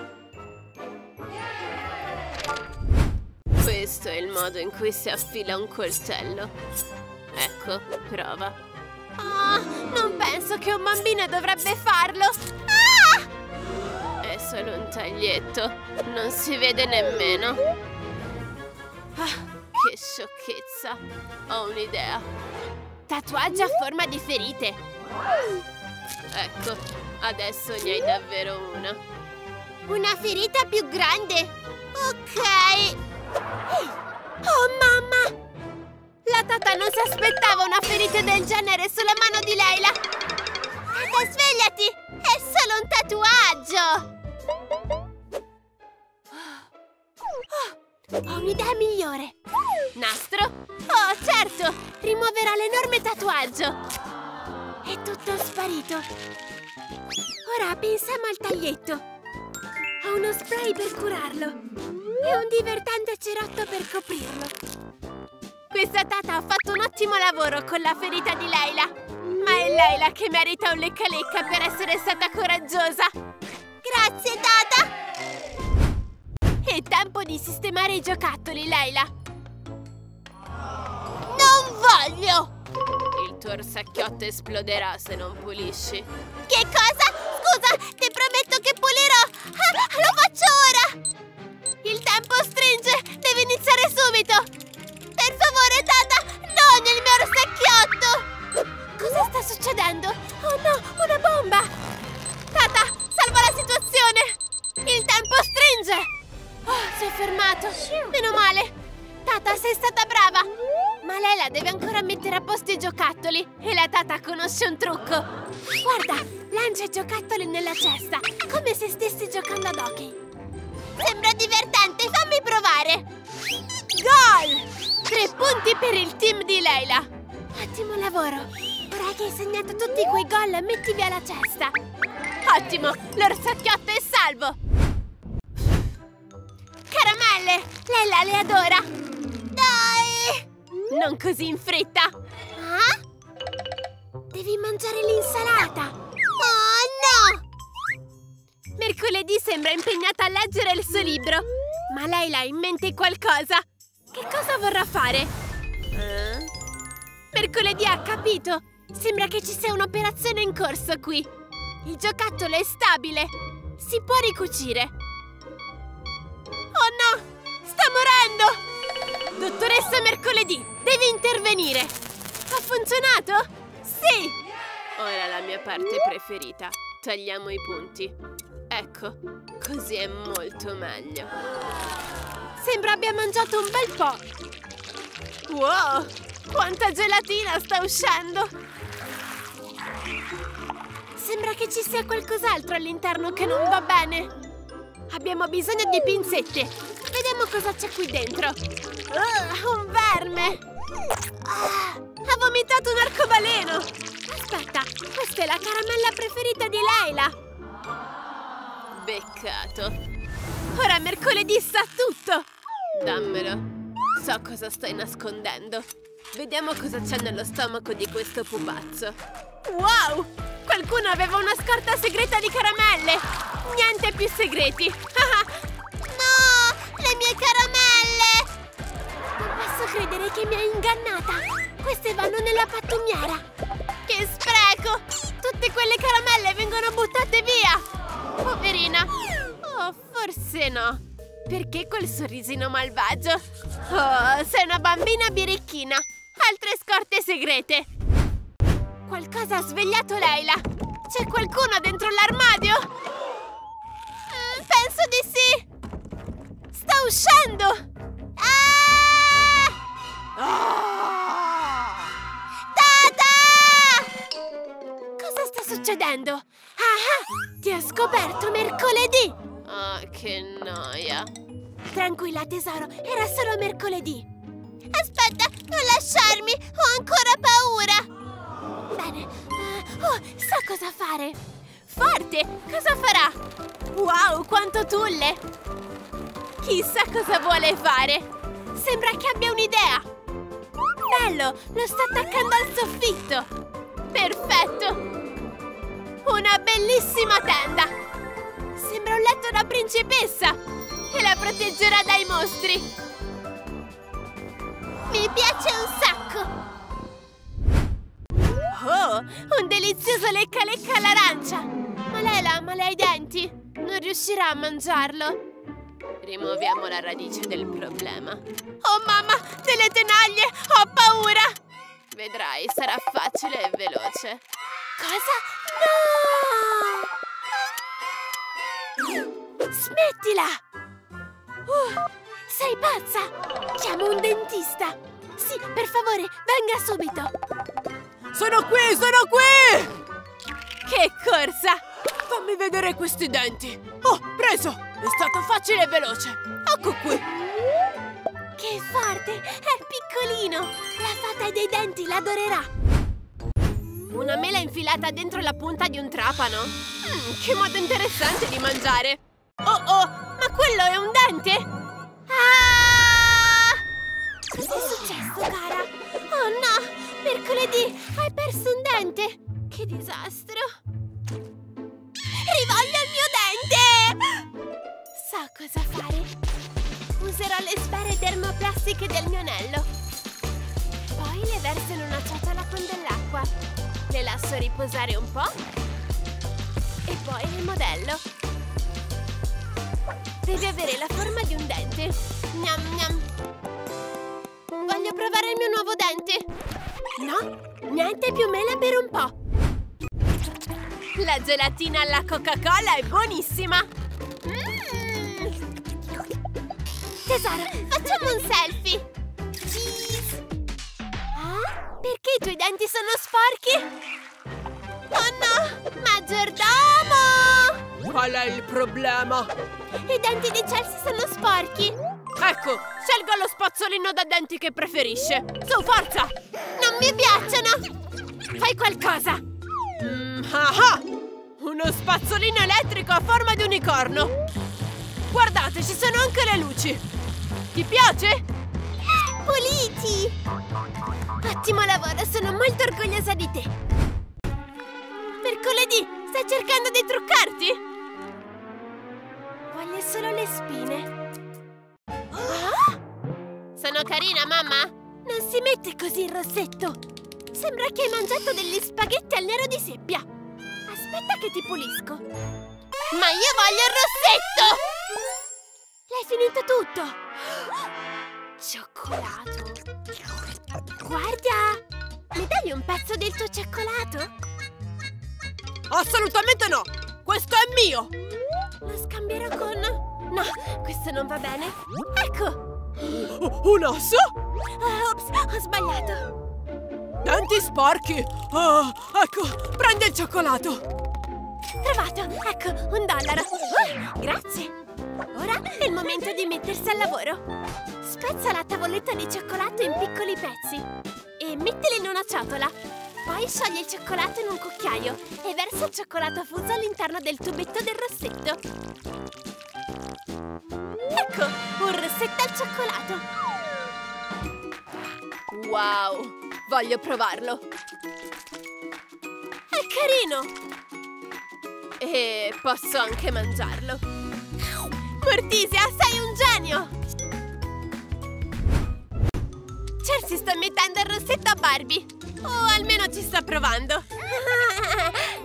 Speaker 1: Questo è il modo in cui si affila un coltello. Ecco, prova. Oh, non penso che un bambino dovrebbe farlo! Ah! È solo un taglietto, non si vede nemmeno. Ah, che sciocchezza! Ho un'idea. Tatuaggio a forma di ferite. Ecco, adesso ne hai davvero una. Una ferita più grande? Ok. Oh mamma! La Tata non si aspettava una ferita del genere sulla mano di Layla. Tata, svegliati! È solo un tatuaggio! Ho un'idea migliore! Nastro? Oh, certo! Rimuoverà l'enorme tatuaggio! È tutto sparito! Ora pensiamo al taglietto! Ho uno spray per curarlo! E un divertente cerotto per coprirlo! Questa Tata ha fatto un ottimo lavoro con la ferita di Layla! Ma è Layla che merita un lecca lecca per essere stata coraggiosa! Grazie, Tata! È tempo di sistemare i giocattoli, Layla! Non voglio! Il tuo orsacchiotto esploderà se non pulisci. Che cosa? Scusa, ti prometto che pulirò! Ah, lo faccio ora! Il tempo stringe! Devi iniziare subito! Per favore, Tata! No, nel mio orsacchiotto! Cosa sta succedendo? Oh no, una bomba! Tata, salva la situazione! Il tempo stringe! Oh, si è fermato! Meno male! Tata, sei stata brava! Ma Layla deve ancora mettere a posto i giocattoli e la Tata conosce un trucco! Guarda, lancia i giocattoli nella cesta, come se stessi giocando ad hockey! Sembra divertente, fammi provare! Gol! Tre punti per il team di Layla! Ottimo lavoro! Ora che hai segnato tutti quei gol, metti via la cesta! Ottimo! L'orsacchiotto è salvo! Caramelle! Layla le adora! Dai! Non così in fretta! Ah? Devi mangiare l'insalata! Oh no! Mercoledì sembra impegnata a leggere il suo libro, ma Layla ha in mente qualcosa! Che cosa vorrà fare? Eh? Mercoledì ha capito! Sembra che ci sia un'operazione in corso qui! Il giocattolo è stabile! Si può ricucire! Oh no! Sta morendo! Dottoressa Mercoledì, devi intervenire! Ha funzionato? Sì! Ora la mia parte preferita. Tagliamo i punti. Ecco, così è molto meglio. Sembra abbia mangiato un bel po'. Wow! Quanta gelatina sta uscendo! Sembra che ci sia qualcos'altro all'interno che non va bene. Abbiamo bisogno di pinzette. Vediamo cosa c'è qui dentro. Uh, un verme! Ah, ha vomitato un arcobaleno! Aspetta, questa è la caramella preferita di Layla! Beccato! Ora Mercoledì sa tutto! Dammelo! So cosa stai nascondendo! Vediamo cosa c'è nello stomaco di questo pupazzo! Wow! Qualcuno aveva una scorta segreta di caramelle! Niente più segreti! No! Le mie caramelle! Non posso credere che mi hai ingannata! Queste vanno nella pattumiera! Che spreco! Tutte quelle caramelle vengono buttate via! Poverina! Oh, forse no! Perché quel sorrisino malvagio? Oh, sei una bambina birichina! Altre scorte segrete! Qualcosa ha svegliato Leila! C'è qualcuno dentro l'armadio? Mm, penso di sì! Sta uscendo! Ah! Ah! Tata! Cosa sta succedendo? Ah, ti ho scoperto mercoledì! Oh, che noia! Tranquilla, tesoro, era solo mercoledì. Aspetta, non lasciarmi! Ho ancora paura! Bene, uh, oh, so cosa fare! Forte! Cosa farà? Wow, quanto tulle! Chissà cosa vuole fare! Sembra che abbia un'idea! Bello! Lo sta attaccando al soffitto! Perfetto! Una bellissima tenda! Sembra un letto da principessa! E la proteggerà dai mostri! Mi piace un sacco! Oh, un delizioso lecca lecca all'arancia! Ma Leila, ma lei ha i denti? Non riuscirà a mangiarlo! Rimuoviamo la radice del problema. Oh mamma, delle tenaglie! Ho paura! Vedrai, sarà facile e veloce. Cosa? No! Smettila! Uh, sei pazza! Chiamo un dentista! Sì, per favore, venga subito!
Speaker 2: Sono qui, sono qui!
Speaker 1: Che corsa!
Speaker 2: Fammi vedere questi denti! Oh, preso! È stato facile e veloce! Ecco qui!
Speaker 1: Che forte! È piccolino! La fata dei denti l'adorerà! Una mela infilata dentro la punta di un trapano? Mm, che modo interessante di mangiare! Oh oh! Ma quello è un dente? Ah! Cos'è successo, cara? Oh no! Mercoledì hai perso un dente! Che disastro! Rivoglio il mio dente! So cosa fare! Userò le sfere dermoplastiche del mio anello. Poi le verso in una ciotola con dell'acqua. Le lascio riposare un po'. E poi le modello. Deve avere la forma di un dente. Gnam gnam. Voglio provare il mio nuovo dente. No, niente più mela per un po'. La gelatina alla Coca-Cola è buonissima. Mm. Tesoro, facciamo un selfie. Cheese. Ah? Perché i tuoi denti sono sporchi? Oh no, maggiordomo!
Speaker 2: Qual è il problema?
Speaker 1: I denti di Chelsea sono sporchi.
Speaker 2: Ecco, scelga lo spazzolino da denti che preferisce. Su, forza!
Speaker 1: Non mi piacciono! Fai qualcosa!
Speaker 2: Mm, ah ah! Uno spazzolino elettrico a forma di unicorno! Guardate, ci sono anche le luci! Ti piace?
Speaker 1: Puliti! Ottimo lavoro, sono molto orgogliosa di te! Mercoledì, stai cercando di truccarti? Voglio solo le spine. Ah? Sono carina, mamma? Non si mette così il rossetto! Sembra che hai mangiato degli spaghetti al nero di seppia! Aspetta che ti pulisco! Ma io voglio il rossetto! L'hai finito tutto! Cioccolato! Guarda! Mi dai un pezzo del tuo cioccolato?
Speaker 2: Assolutamente no! Questo è mio!
Speaker 1: Lo scambierò con... No, questo non va bene! Ecco!
Speaker 2: Un osso?
Speaker 1: Uh, ops, ho sbagliato!
Speaker 2: Denti sporchi! Oh, ecco, prendi il cioccolato!
Speaker 1: Trovato! Ecco, un dollaro! Uh, grazie! Ora è il momento di mettersi al lavoro! Spezza la tavoletta di cioccolato in piccoli pezzi e mettili in una ciotola. Poi sciogli il cioccolato in un cucchiaio e versa il cioccolato fuso all'interno del tubetto del rossetto. Ecco, un rossetto al cioccolato!
Speaker 2: Wow! Voglio provarlo!
Speaker 1: È carino!
Speaker 2: E posso anche mangiarlo!
Speaker 1: Mortisia, sei un genio! Chelsea sta mettendo il rossetto a Barbie! O almeno ci sta provando!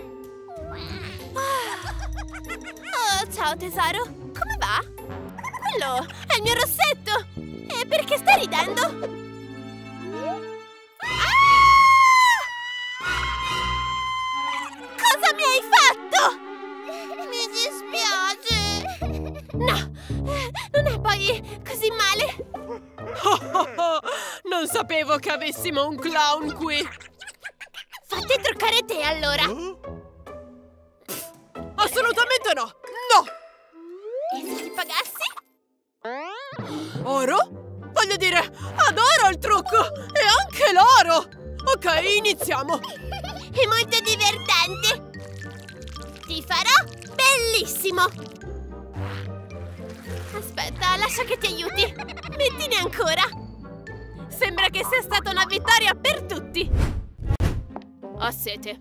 Speaker 1: Oh, ciao tesoro! Come va? bello! È il mio rossetto! E perché stai ridendo? Ah! Cosa mi hai fatto? Mi dispiace! No! Non è poi così male!
Speaker 2: Non sapevo che avessimo un clown qui!
Speaker 1: Fatti truccare te, allora!
Speaker 2: Assolutamente no! No!
Speaker 1: E se ti pagassi?
Speaker 2: Oro? Voglio dire, adoro il trucco! E anche l'oro! Ok, iniziamo!
Speaker 1: È molto divertente! Ti farò bellissimo! Aspetta, lascia che ti aiuti! Mettine ancora!
Speaker 2: Sembra che sia stata una vittoria per tutti! Ho sete!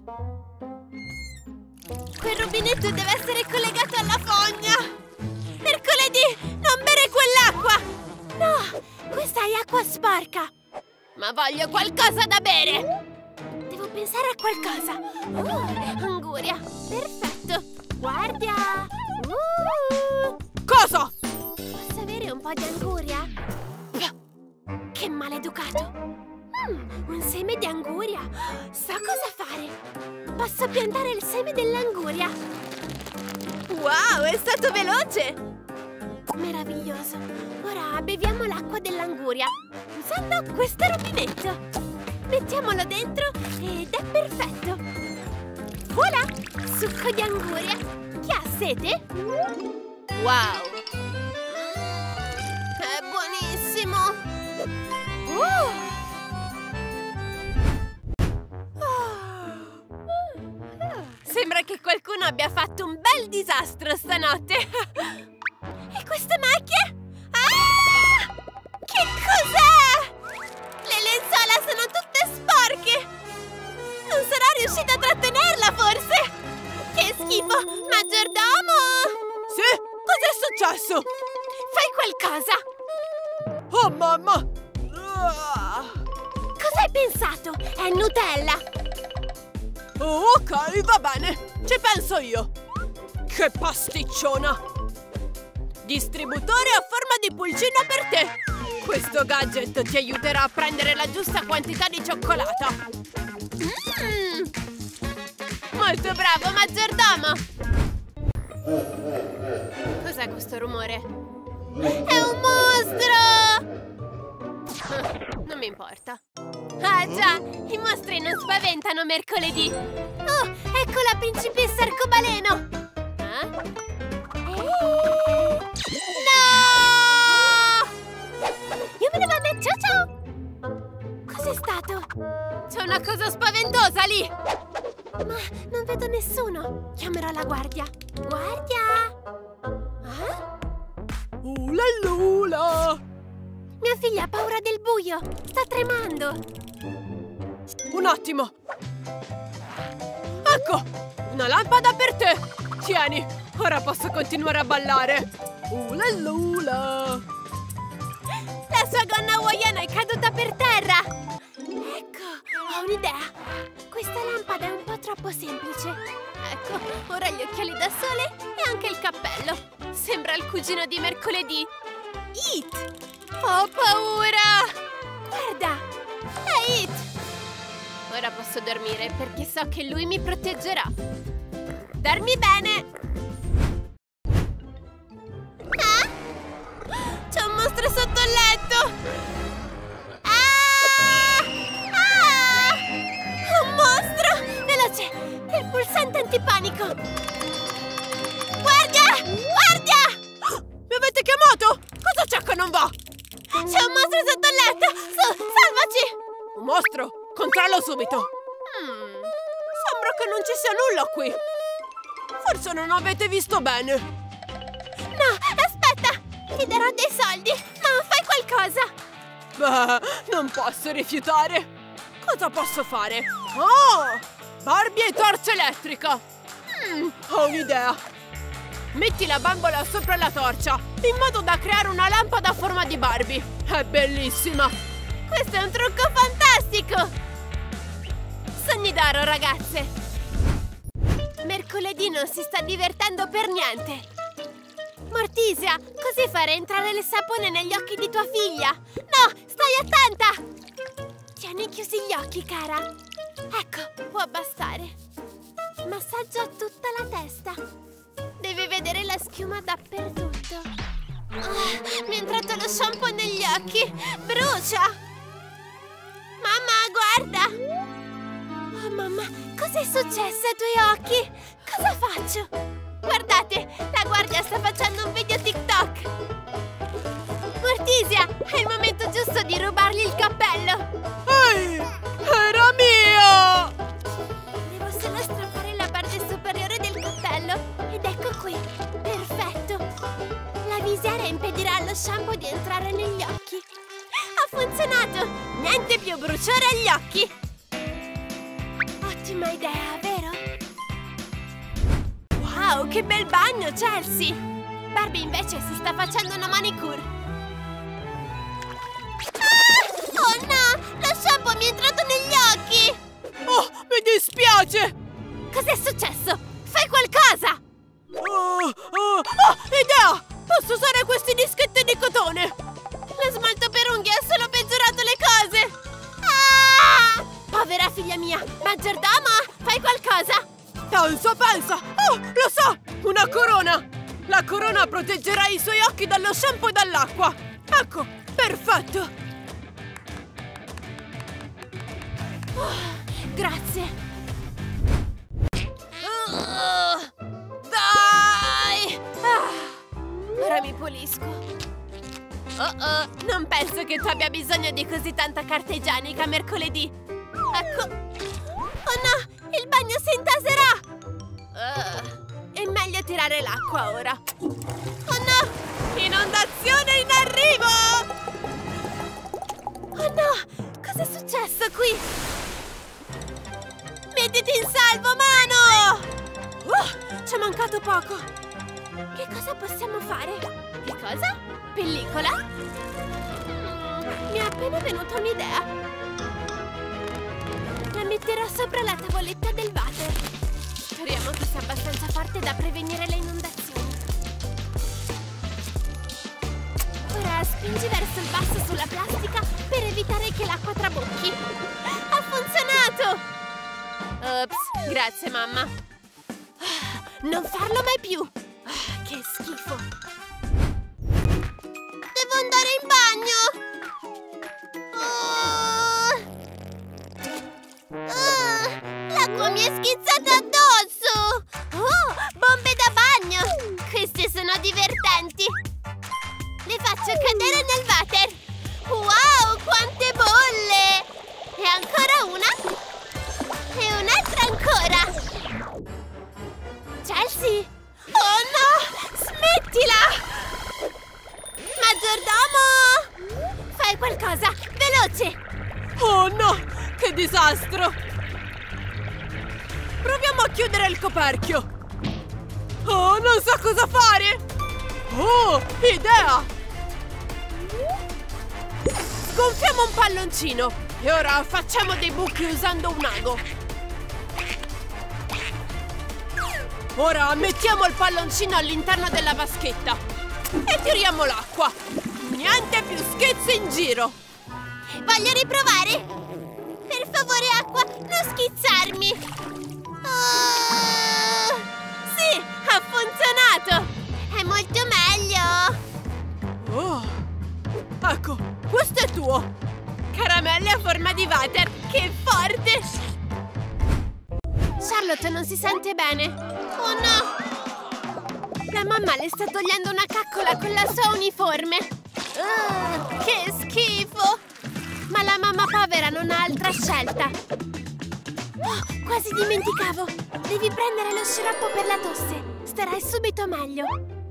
Speaker 1: Quel rubinetto deve essere collegato alla fogna! Mercoledì, non bere quell'acqua! No, questa è acqua sporca!
Speaker 2: Ma voglio qualcosa da bere!
Speaker 1: Devo pensare a qualcosa! Uh, anguria! Perfetto! Guardia! Uh.
Speaker 2: Cosa?
Speaker 1: Posso avere un po' di anguria? Che maleducato! Mm, un seme di anguria! So cosa fare! Posso piantare il seme dell'anguria!
Speaker 2: Wow, è stato veloce!
Speaker 1: Meraviglioso! Ora beviamo l'acqua dell'anguria usando questo rubinetto! Mettiamolo dentro ed è perfetto! Voilà! Succo di anguria! Chi ha sete?
Speaker 2: Wow!
Speaker 1: È buonissimo! Uh!
Speaker 2: Sembra che qualcuno abbia fatto un bel disastro stanotte!
Speaker 1: E queste macchie? Ah! Che cos'è? Le lenzuola sono tutte sporche! Non sarò riuscita a trattenerla, forse? Che schifo! Maggiordomo!
Speaker 2: Sì? Cos'è successo?
Speaker 1: Fai qualcosa!
Speaker 2: Oh, mamma!
Speaker 1: Cosa hai pensato? È Nutella!
Speaker 2: Oh, ok, va bene! Ci penso io! Che pasticciona! Distributore a forma di pulcino per te! Questo gadget ti aiuterà a prendere la giusta quantità di cioccolata!
Speaker 1: Mmm!
Speaker 2: Molto bravo, maggiordomo! Cos'è questo rumore?
Speaker 1: È un mostro!
Speaker 2: Non mi importa.
Speaker 1: Ah già, i mostri non spaventano mercoledì! Oh, ecco la principessa arcobaleno!
Speaker 2: Eh?
Speaker 1: Eh... No! Io me ne vado, ciao ciao! Cos'è stato?
Speaker 2: C'è una cosa spaventosa lì!
Speaker 1: Ma non vedo nessuno! Chiamerò la guardia! Guardia! Eh?
Speaker 2: Ula lula!
Speaker 1: Mia figlia ha paura del buio! Sta tremando!
Speaker 2: Un attimo! Ecco! Una lampada per te! Tieni! Ora posso continuare a ballare! Ula lula!
Speaker 1: La sua gonna hawaiana è caduta per terra! Ecco, ho un'idea! Questa lampada è un po' troppo semplice!
Speaker 2: Ecco, ora gli occhiali da sole e anche il cappello! Sembra il cugino di mercoledì!
Speaker 1: It!
Speaker 2: Ho paura!
Speaker 1: Guarda! È It!
Speaker 2: Ora posso dormire perché so che lui mi proteggerà!
Speaker 1: Dormi bene! Ah? C'è un mostro sotto il letto! Ah! Ah! Un mostro! Veloce! Il pulsante antipanico! Guardia! Guardia!
Speaker 2: Mi avete chiamato? Cosa c'è che non va?
Speaker 1: C'è un mostro sotto il letto! Su, salvaci!
Speaker 2: Un mostro? Controllo subito! Hmm, sembra che non ci sia nulla qui! Forse non avete visto bene!
Speaker 1: No, aspetta! Ti darò dei soldi, ma fai qualcosa!
Speaker 2: Beh, non posso rifiutare! Cosa posso fare? Oh! Barbie e torcia elettrica! Hmm, ho un'idea! Metti la bambola sopra la torcia, in modo da creare una lampada a forma di Barbie! È bellissima!
Speaker 1: Questo è un trucco fantastico! Sogni d'oro, ragazze! Mercoledì non si sta divertendo per niente! Mortisia, così farei entrare il sapone negli occhi di tua figlia. No, stai attenta! Tieni chiusi gli occhi, cara. Ecco, può bastare. Massaggia tutta la testa. Devi vedere la schiuma dappertutto. Oh, mi è entrato lo shampoo negli occhi. Brucia! Mamma, guarda! Oh, mamma, cos'è successo ai tuoi occhi? Cosa faccio? Guardate, la guardia sta facendo un video TikTok. Mortisia, è il momento giusto di rubargli il cappello.
Speaker 2: Ehi, era mio!
Speaker 1: Devo solo strappare la parte superiore del cappello. Ed ecco qui, perfetto. La visiera impedirà allo shampoo di entrare negli occhi. Ha funzionato! Niente più bruciore agli occhi. Ottima idea, vero? Wow, che bel bagno, Chelsea! Barbie invece si sta facendo una manicure. Ah! Oh no! Lo shampoo mi è entrato negli occhi!
Speaker 2: Oh, mi dispiace!
Speaker 1: Cos'è successo? Fai qualcosa!
Speaker 2: Oh, oh, oh, idea! Posso usare questi dischetti di cotone!
Speaker 1: Lo smalto per unghie ha solo peggiorato le cose! Ah! Povera figlia mia! Maggiordomo, fai qualcosa!
Speaker 2: Pensa, pensa! Oh, lo so! Una corona! La corona proteggerà i suoi occhi dallo shampoo e dall'acqua! Ecco, perfetto!
Speaker 1: Oh, grazie! Oh, dai! Ah, ora mi pulisco. Oh oh, non penso che tu abbia bisogno di così tanta carta igienica mercoledì. Ecco. Oh no, il bagno si intaserà. Uh, è meglio tirare l'acqua ora. Oh no, inondazione in arrivo! Oh no, cosa è successo qui? Mettiti in salvo, mano! Uh, ci è mancato poco. Che cosa possiamo fare? Che cosa? Pellicola? Mm, mi è appena venuta un'idea. La metterò sopra la tavoletta del water. Speriamo che sia abbastanza forte da prevenire le inondazioni. Ora spingi verso il basso sulla plastica per evitare che l'acqua trabocchi. Ha funzionato! Ops, grazie mamma. Non farlo mai più. Che schifo. Devo andare in bagno. Oh. Oh, l'acqua mi è schizzata addosso. Oh, bombe da bagno. Queste sono divertenti. Le faccio cadere nel water. Wow, quante bolle. E ancora una. E un'altra ancora. Chelsea. Oh no, smettila. Maggiordomo! Fai qualcosa, veloce!
Speaker 2: Oh no, che disastro! Proviamo a chiudere il coperchio! Oh, non so cosa fare! Oh, idea! Sgonfiamo un palloncino e ora facciamo dei buchi usando un ago. Ora mettiamo il palloncino all'interno della vaschetta e tiriamo l'acqua. Niente più schizzi in giro.
Speaker 1: Voglio riprovare. Per favore, acqua, non schizzarmi. Oh, sì, ha funzionato. È molto meglio.
Speaker 2: Oh, ecco, questo è tuo. Caramelle a forma di water. Che forte!
Speaker 1: Charlotte non si sente bene. Oh no! La mamma le sta togliendo una caccola con la sua uniforme. Uh, che schifo! Ma la mamma povera non ha altra scelta. Oh, quasi dimenticavo. Devi prendere lo sciroppo per la tosse. Starai subito meglio.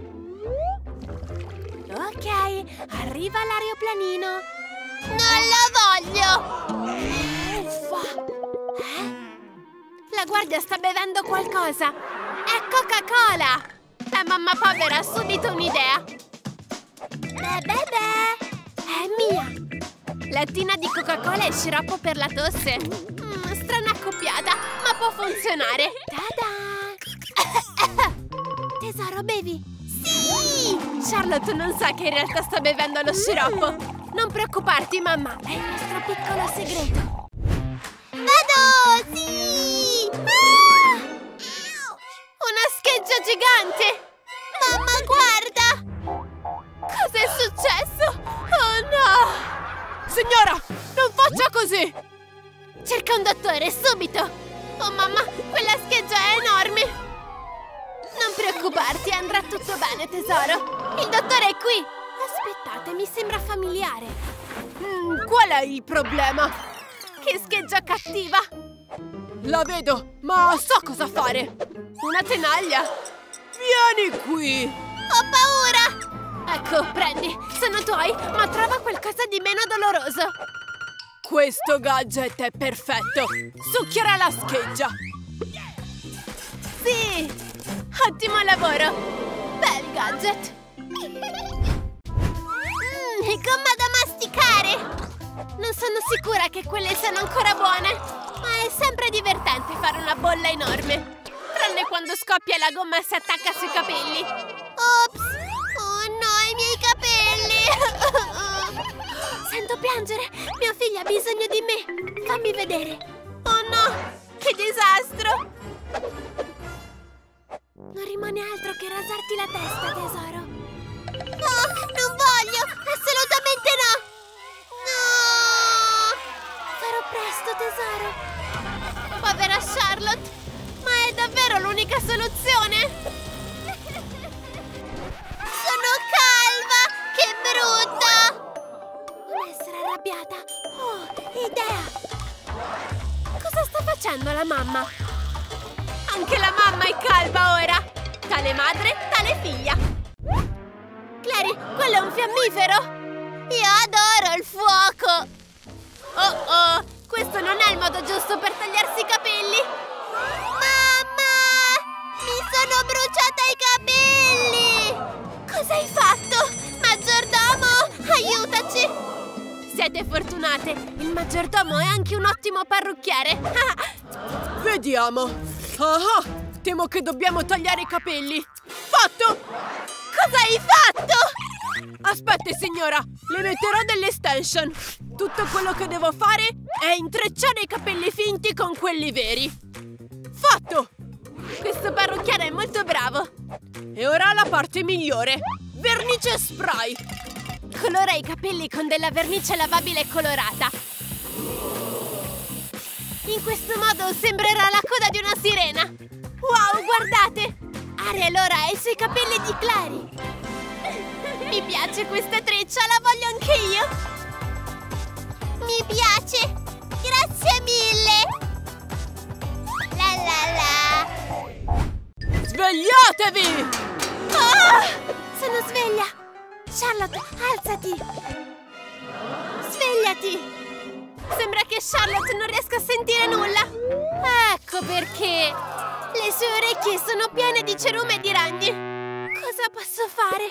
Speaker 1: Ok, arriva l'aeroplanino. Non lo voglio! Uffa! Eh? La guardia sta bevendo qualcosa. È Coca-Cola! La mamma povera ha subito un'idea. Beh, beh, beh. È mia. Lattina di Coca-Cola e sciroppo per la tosse. Mm, strana accoppiata, ma può funzionare. Ta-da! Tesoro, bevi. Sì! Sì!
Speaker 2: Charlotte non sa che in realtà sta bevendo lo sciroppo. Non preoccuparti, mamma.
Speaker 1: È il nostro piccolo segreto. Vado! Sì! Ah!
Speaker 2: Una scheggia gigante!
Speaker 1: Mamma, guarda!
Speaker 2: Cos'è successo? Oh no! Signora, non faccia così!
Speaker 1: Cerca un dottore, subito! Oh mamma, quella scheggia è enorme! Non preoccuparti, andrà tutto bene, tesoro! Il dottore è qui! Aspettate, mi sembra familiare!
Speaker 2: Mm, qual è il problema?
Speaker 1: Che scheggia cattiva!
Speaker 2: La vedo, ma so cosa fare! Una tenaglia! Vieni qui!
Speaker 1: Ho paura! Ecco, prendi! Sono tuoi, ma trova qualcosa di meno doloroso!
Speaker 2: Questo gadget è perfetto! Succhierà la scheggia!
Speaker 1: Sì! Ottimo lavoro! Bel gadget! Mmm, è gomma da masticare! Non sono sicura che quelle siano ancora buone, ma è sempre divertente fare una bolla enorme!
Speaker 2: Tranne quando scoppia e la gomma si attacca sui capelli!
Speaker 1: Ops! Oh no, i miei capelli! Sento piangere! Mia figlia ha bisogno di me! Fammi vedere! Oh no! Che disastro! Non rimane altro che rasarti la testa, tesoro! No! Non voglio! Assolutamente no! No! Farò presto, tesoro! Povera Charlotte! Ma è davvero l'unica soluzione? Sono calva! Che brutta! Non essere arrabbiata! Oh, idea! Cosa sta facendo la mamma?
Speaker 2: Anche la mamma è calva ora! Tale madre, tale figlia!
Speaker 1: Clary, quello è un fiammifero! Io adoro il fuoco!
Speaker 2: Oh oh! Questo non è il modo giusto per tagliarsi i capelli!
Speaker 1: Mamma! Mi sono bruciata i capelli! Cosa hai fatto? Maggiordomo, aiutaci!
Speaker 2: Siete fortunate! Il maggiordomo è anche un ottimo parrucchiere! Vediamo! Ah, temo che dobbiamo tagliare i capelli! Fatto!
Speaker 1: Cosa hai fatto?
Speaker 2: Aspetti, signora! Le metterò delle extension! Tutto quello che devo fare è intrecciare i capelli finti con quelli veri! Fatto!
Speaker 1: Questo parrucchiere è molto bravo!
Speaker 2: E ora la parte migliore! Vernice spray!
Speaker 1: Colora i capelli con della vernice lavabile colorata! In questo modo sembrerà la coda di una sirena! Wow, guardate! Ariel ora ha i suoi capelli di Clary! Mi piace questa treccia, la voglio anche io! Mi piace! Grazie mille! La la la!
Speaker 2: Svegliatevi!
Speaker 1: Oh! Sono sveglia! Charlotte, alzati! Svegliati! Sembra che Charlotte non riesca a sentire nulla! Ecco perché! Le sue orecchie sono piene di cerume e di ragni! Cosa posso fare?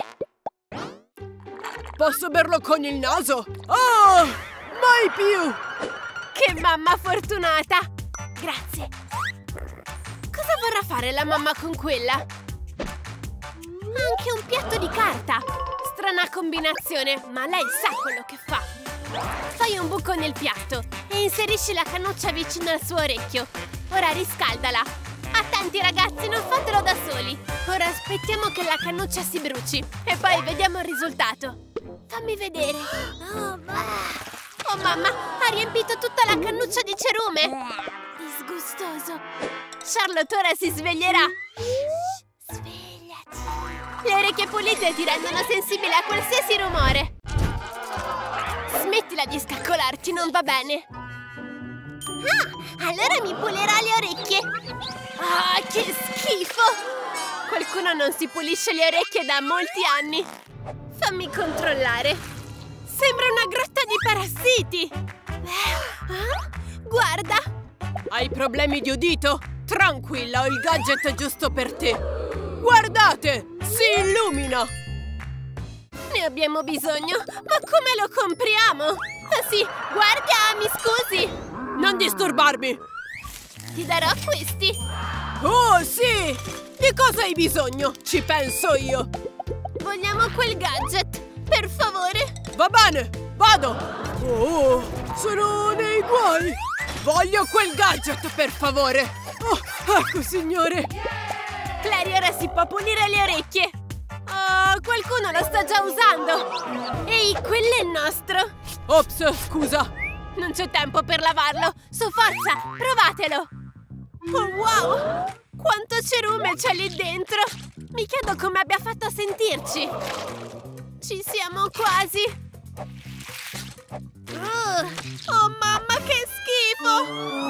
Speaker 2: Posso berlo con il naso? Oh! Mai più!
Speaker 1: Che mamma fortunata! Grazie! Cosa vorrà fare la mamma con quella? Anche un piatto di carta! Strana combinazione, ma lei sa quello che fa! Fai un buco nel piatto e inserisci la cannuccia vicino al suo orecchio. Ora riscaldala. Attenti ragazzi, non fatelo da soli. Ora aspettiamo che la cannuccia si bruci e poi vediamo il risultato. Fammi vedere. Oh, oh mamma, ha riempito tutta la cannuccia di cerume. Disgustoso. Charlotte ora si sveglierà. Shh, svegliati. Le orecchie pulite ti rendono sensibile a qualsiasi rumore. Smettila di scaccolarti, non va bene. Ah, allora mi pulerà le orecchie. Ah, che schifo! Qualcuno non si pulisce le orecchie da molti anni. Fammi controllare. Sembra una grotta di parassiti. Ah, guarda.
Speaker 2: Hai problemi di udito? Tranquilla, ho il gadget giusto per te. Guardate, si illumina.
Speaker 1: Ne abbiamo bisogno, ma come lo compriamo? Ah sì, guarda, mi scusi.
Speaker 2: Non disturbarmi.
Speaker 1: Ti darò questi.
Speaker 2: Oh, sì! Di cosa hai bisogno? Ci penso io!
Speaker 1: Vogliamo quel gadget, per favore.
Speaker 2: Va bene, vado. Oh, sono nei guai. Voglio quel gadget, per favore. Oh, ecco, signore.
Speaker 1: Clary ora si può pulire le orecchie. Oh, qualcuno lo sta già usando. Ehi, quello è il nostro.
Speaker 2: Ops, scusa.
Speaker 1: Non c'è tempo per lavarlo. Su, forza, provatelo. Oh, wow! Quanto cerume c'è lì dentro. Mi chiedo come abbia fatto a sentirci. Ci siamo quasi. Uh, oh, mamma, che schifo!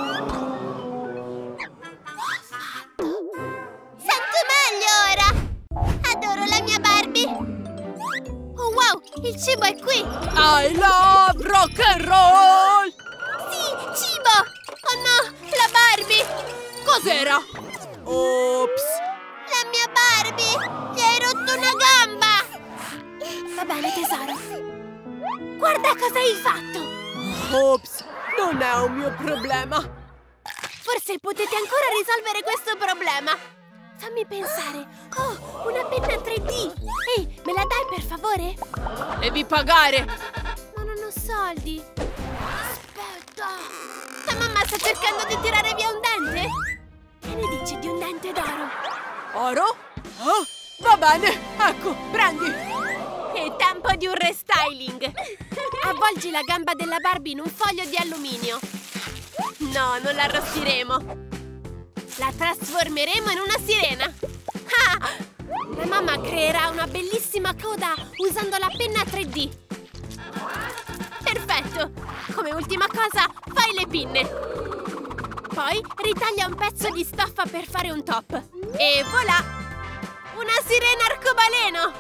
Speaker 1: Sento meglio ora. Adoro la mia Barbie. Oh, wow, il cibo è qui.
Speaker 2: I love rock and roll.
Speaker 1: Sì, cibo. Oh no, la Barbie.
Speaker 2: Cos'era? Ops.
Speaker 1: La mia Barbie. Gli hai rotto una gamba. Va bene, tesoro. Guarda cosa hai fatto.
Speaker 2: Ops, non è un mio problema.
Speaker 1: Forse potete ancora risolvere questo problema. Fammi pensare. Oh, una penna tre D. Ehi, me la dai per favore?
Speaker 2: Devi pagare.
Speaker 1: Ma non ho soldi. Aspetta. La mamma sta cercando di tirare via un dente? Che ne dici di un dente d'oro?
Speaker 2: Oro? Oh, va bene, ecco, prendi.
Speaker 1: È tempo di un restyling. Avvolgi la gamba della Barbie in un foglio di alluminio. No, non la arrostiremo. La trasformeremo in una sirena. Ah! La mamma creerà una bellissima coda usando la penna tre D. Perfetto! Come ultima cosa, fai le pinne. Poi ritaglia un pezzo di stoffa per fare un top. E voilà! Una sirena arcobaleno!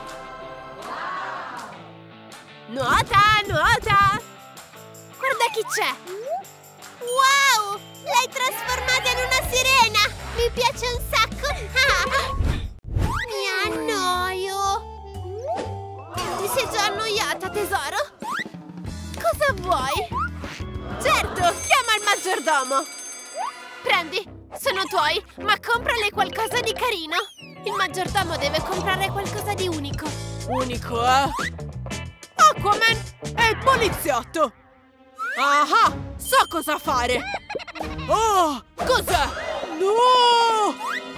Speaker 1: Nuota, nuota! Guarda chi c'è! Wow! L'hai trasformata in una sirena! Mi piace un sacco! Ah! Mi annoio! Ti sei già annoiata, tesoro? Cosa vuoi? Certo! Chiama il maggiordomo! Prendi! Sono tuoi, ma comprale qualcosa di carino! Il maggiordomo deve comprare qualcosa di unico!
Speaker 2: Unico, eh? Aquaman è il poliziotto! Ah, so cosa fare! Oh, cos'è? No!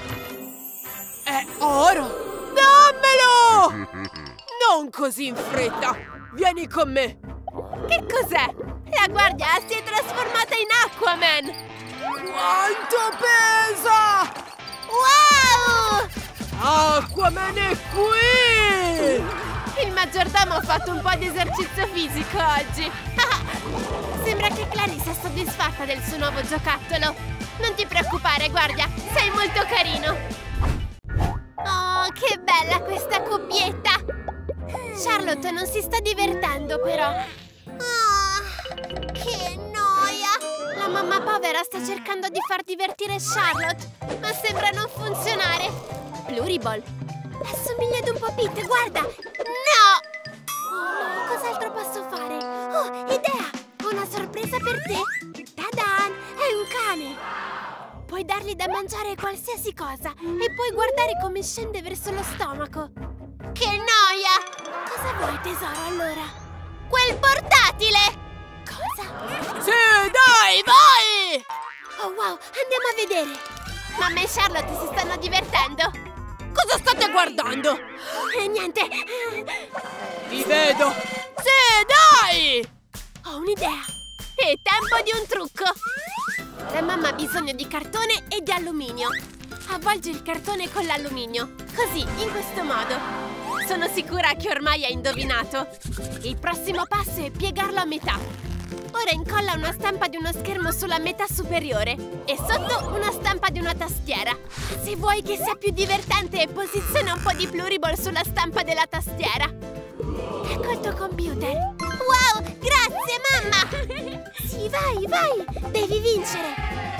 Speaker 2: È oro! Dammelo! Non così in fretta! Vieni con me!
Speaker 1: Che cos'è? La guardia si è trasformata in Aquaman!
Speaker 2: Quanto pesa!
Speaker 1: Wow!
Speaker 2: Aquaman è qui!
Speaker 1: Il maggiordomo ha fatto un po' di esercizio fisico oggi. Sembra che Clary sia soddisfatta del suo nuovo giocattolo. Non ti preoccupare, guardia, sei molto carino. Oh, che bella questa coppietta! Charlotte non si sta divertendo, però. Ah, che noia! La mamma povera sta cercando di far divertire Charlotte, ma sembra non funzionare. Pluriball. Assomiglia ad un po' guarda! No! Oh no, cos'altro posso fare? Oh, idea! Ho una sorpresa per te! Tadan! È un cane! Puoi dargli da mangiare qualsiasi cosa e puoi guardare come scende verso lo stomaco. Che noia! Cosa vuoi, tesoro, allora? Quel portatile! Cosa?
Speaker 2: Sì, dai, vai!
Speaker 1: Oh wow, andiamo a vedere! Mamma e Charlotte si stanno divertendo!
Speaker 2: Cosa state guardando?
Speaker 1: Eh, niente!
Speaker 2: Vi vedo! Sì, dai!
Speaker 1: Ho un'idea! È tempo di un trucco! La mamma ha bisogno di cartone e di alluminio. Avvolgi il cartone con l'alluminio. Così, in questo modo. Sono sicura che ormai hai indovinato. Il prossimo passo è piegarlo a metà. Ora incolla una stampa di uno schermo sulla metà superiore e sotto una stampa di una tastiera. Se vuoi che sia più divertente, posiziona un po' di Pluriball sulla stampa della tastiera. Ecco il tuo computer. Wow, grazie mamma! Sì, vai, vai! Devi vincere!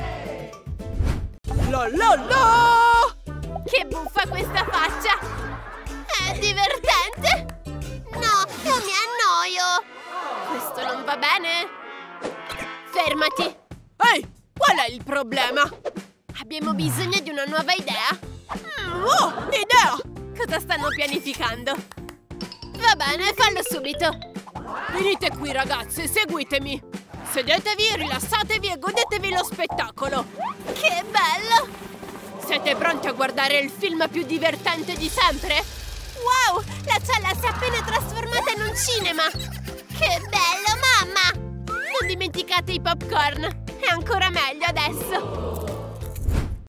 Speaker 2: La la la!
Speaker 1: Che buffa questa faccia! È divertente! No, io mi annoio! Questo non va bene! Fermati!
Speaker 2: Ehi, qual è il problema?
Speaker 1: Abbiamo bisogno di una nuova idea!
Speaker 2: Mm, oh, idea!
Speaker 1: Cosa stanno pianificando? Va bene, fallo subito.
Speaker 2: Venite qui, ragazze, seguitemi. Sedetevi, rilassatevi e godetevi lo spettacolo.
Speaker 1: Che bello!
Speaker 2: Siete pronti a guardare il film più divertente di sempre?
Speaker 1: Wow, la cella si è appena trasformata in un cinema. Che bello, mamma! Non dimenticate i popcorn. È ancora meglio adesso.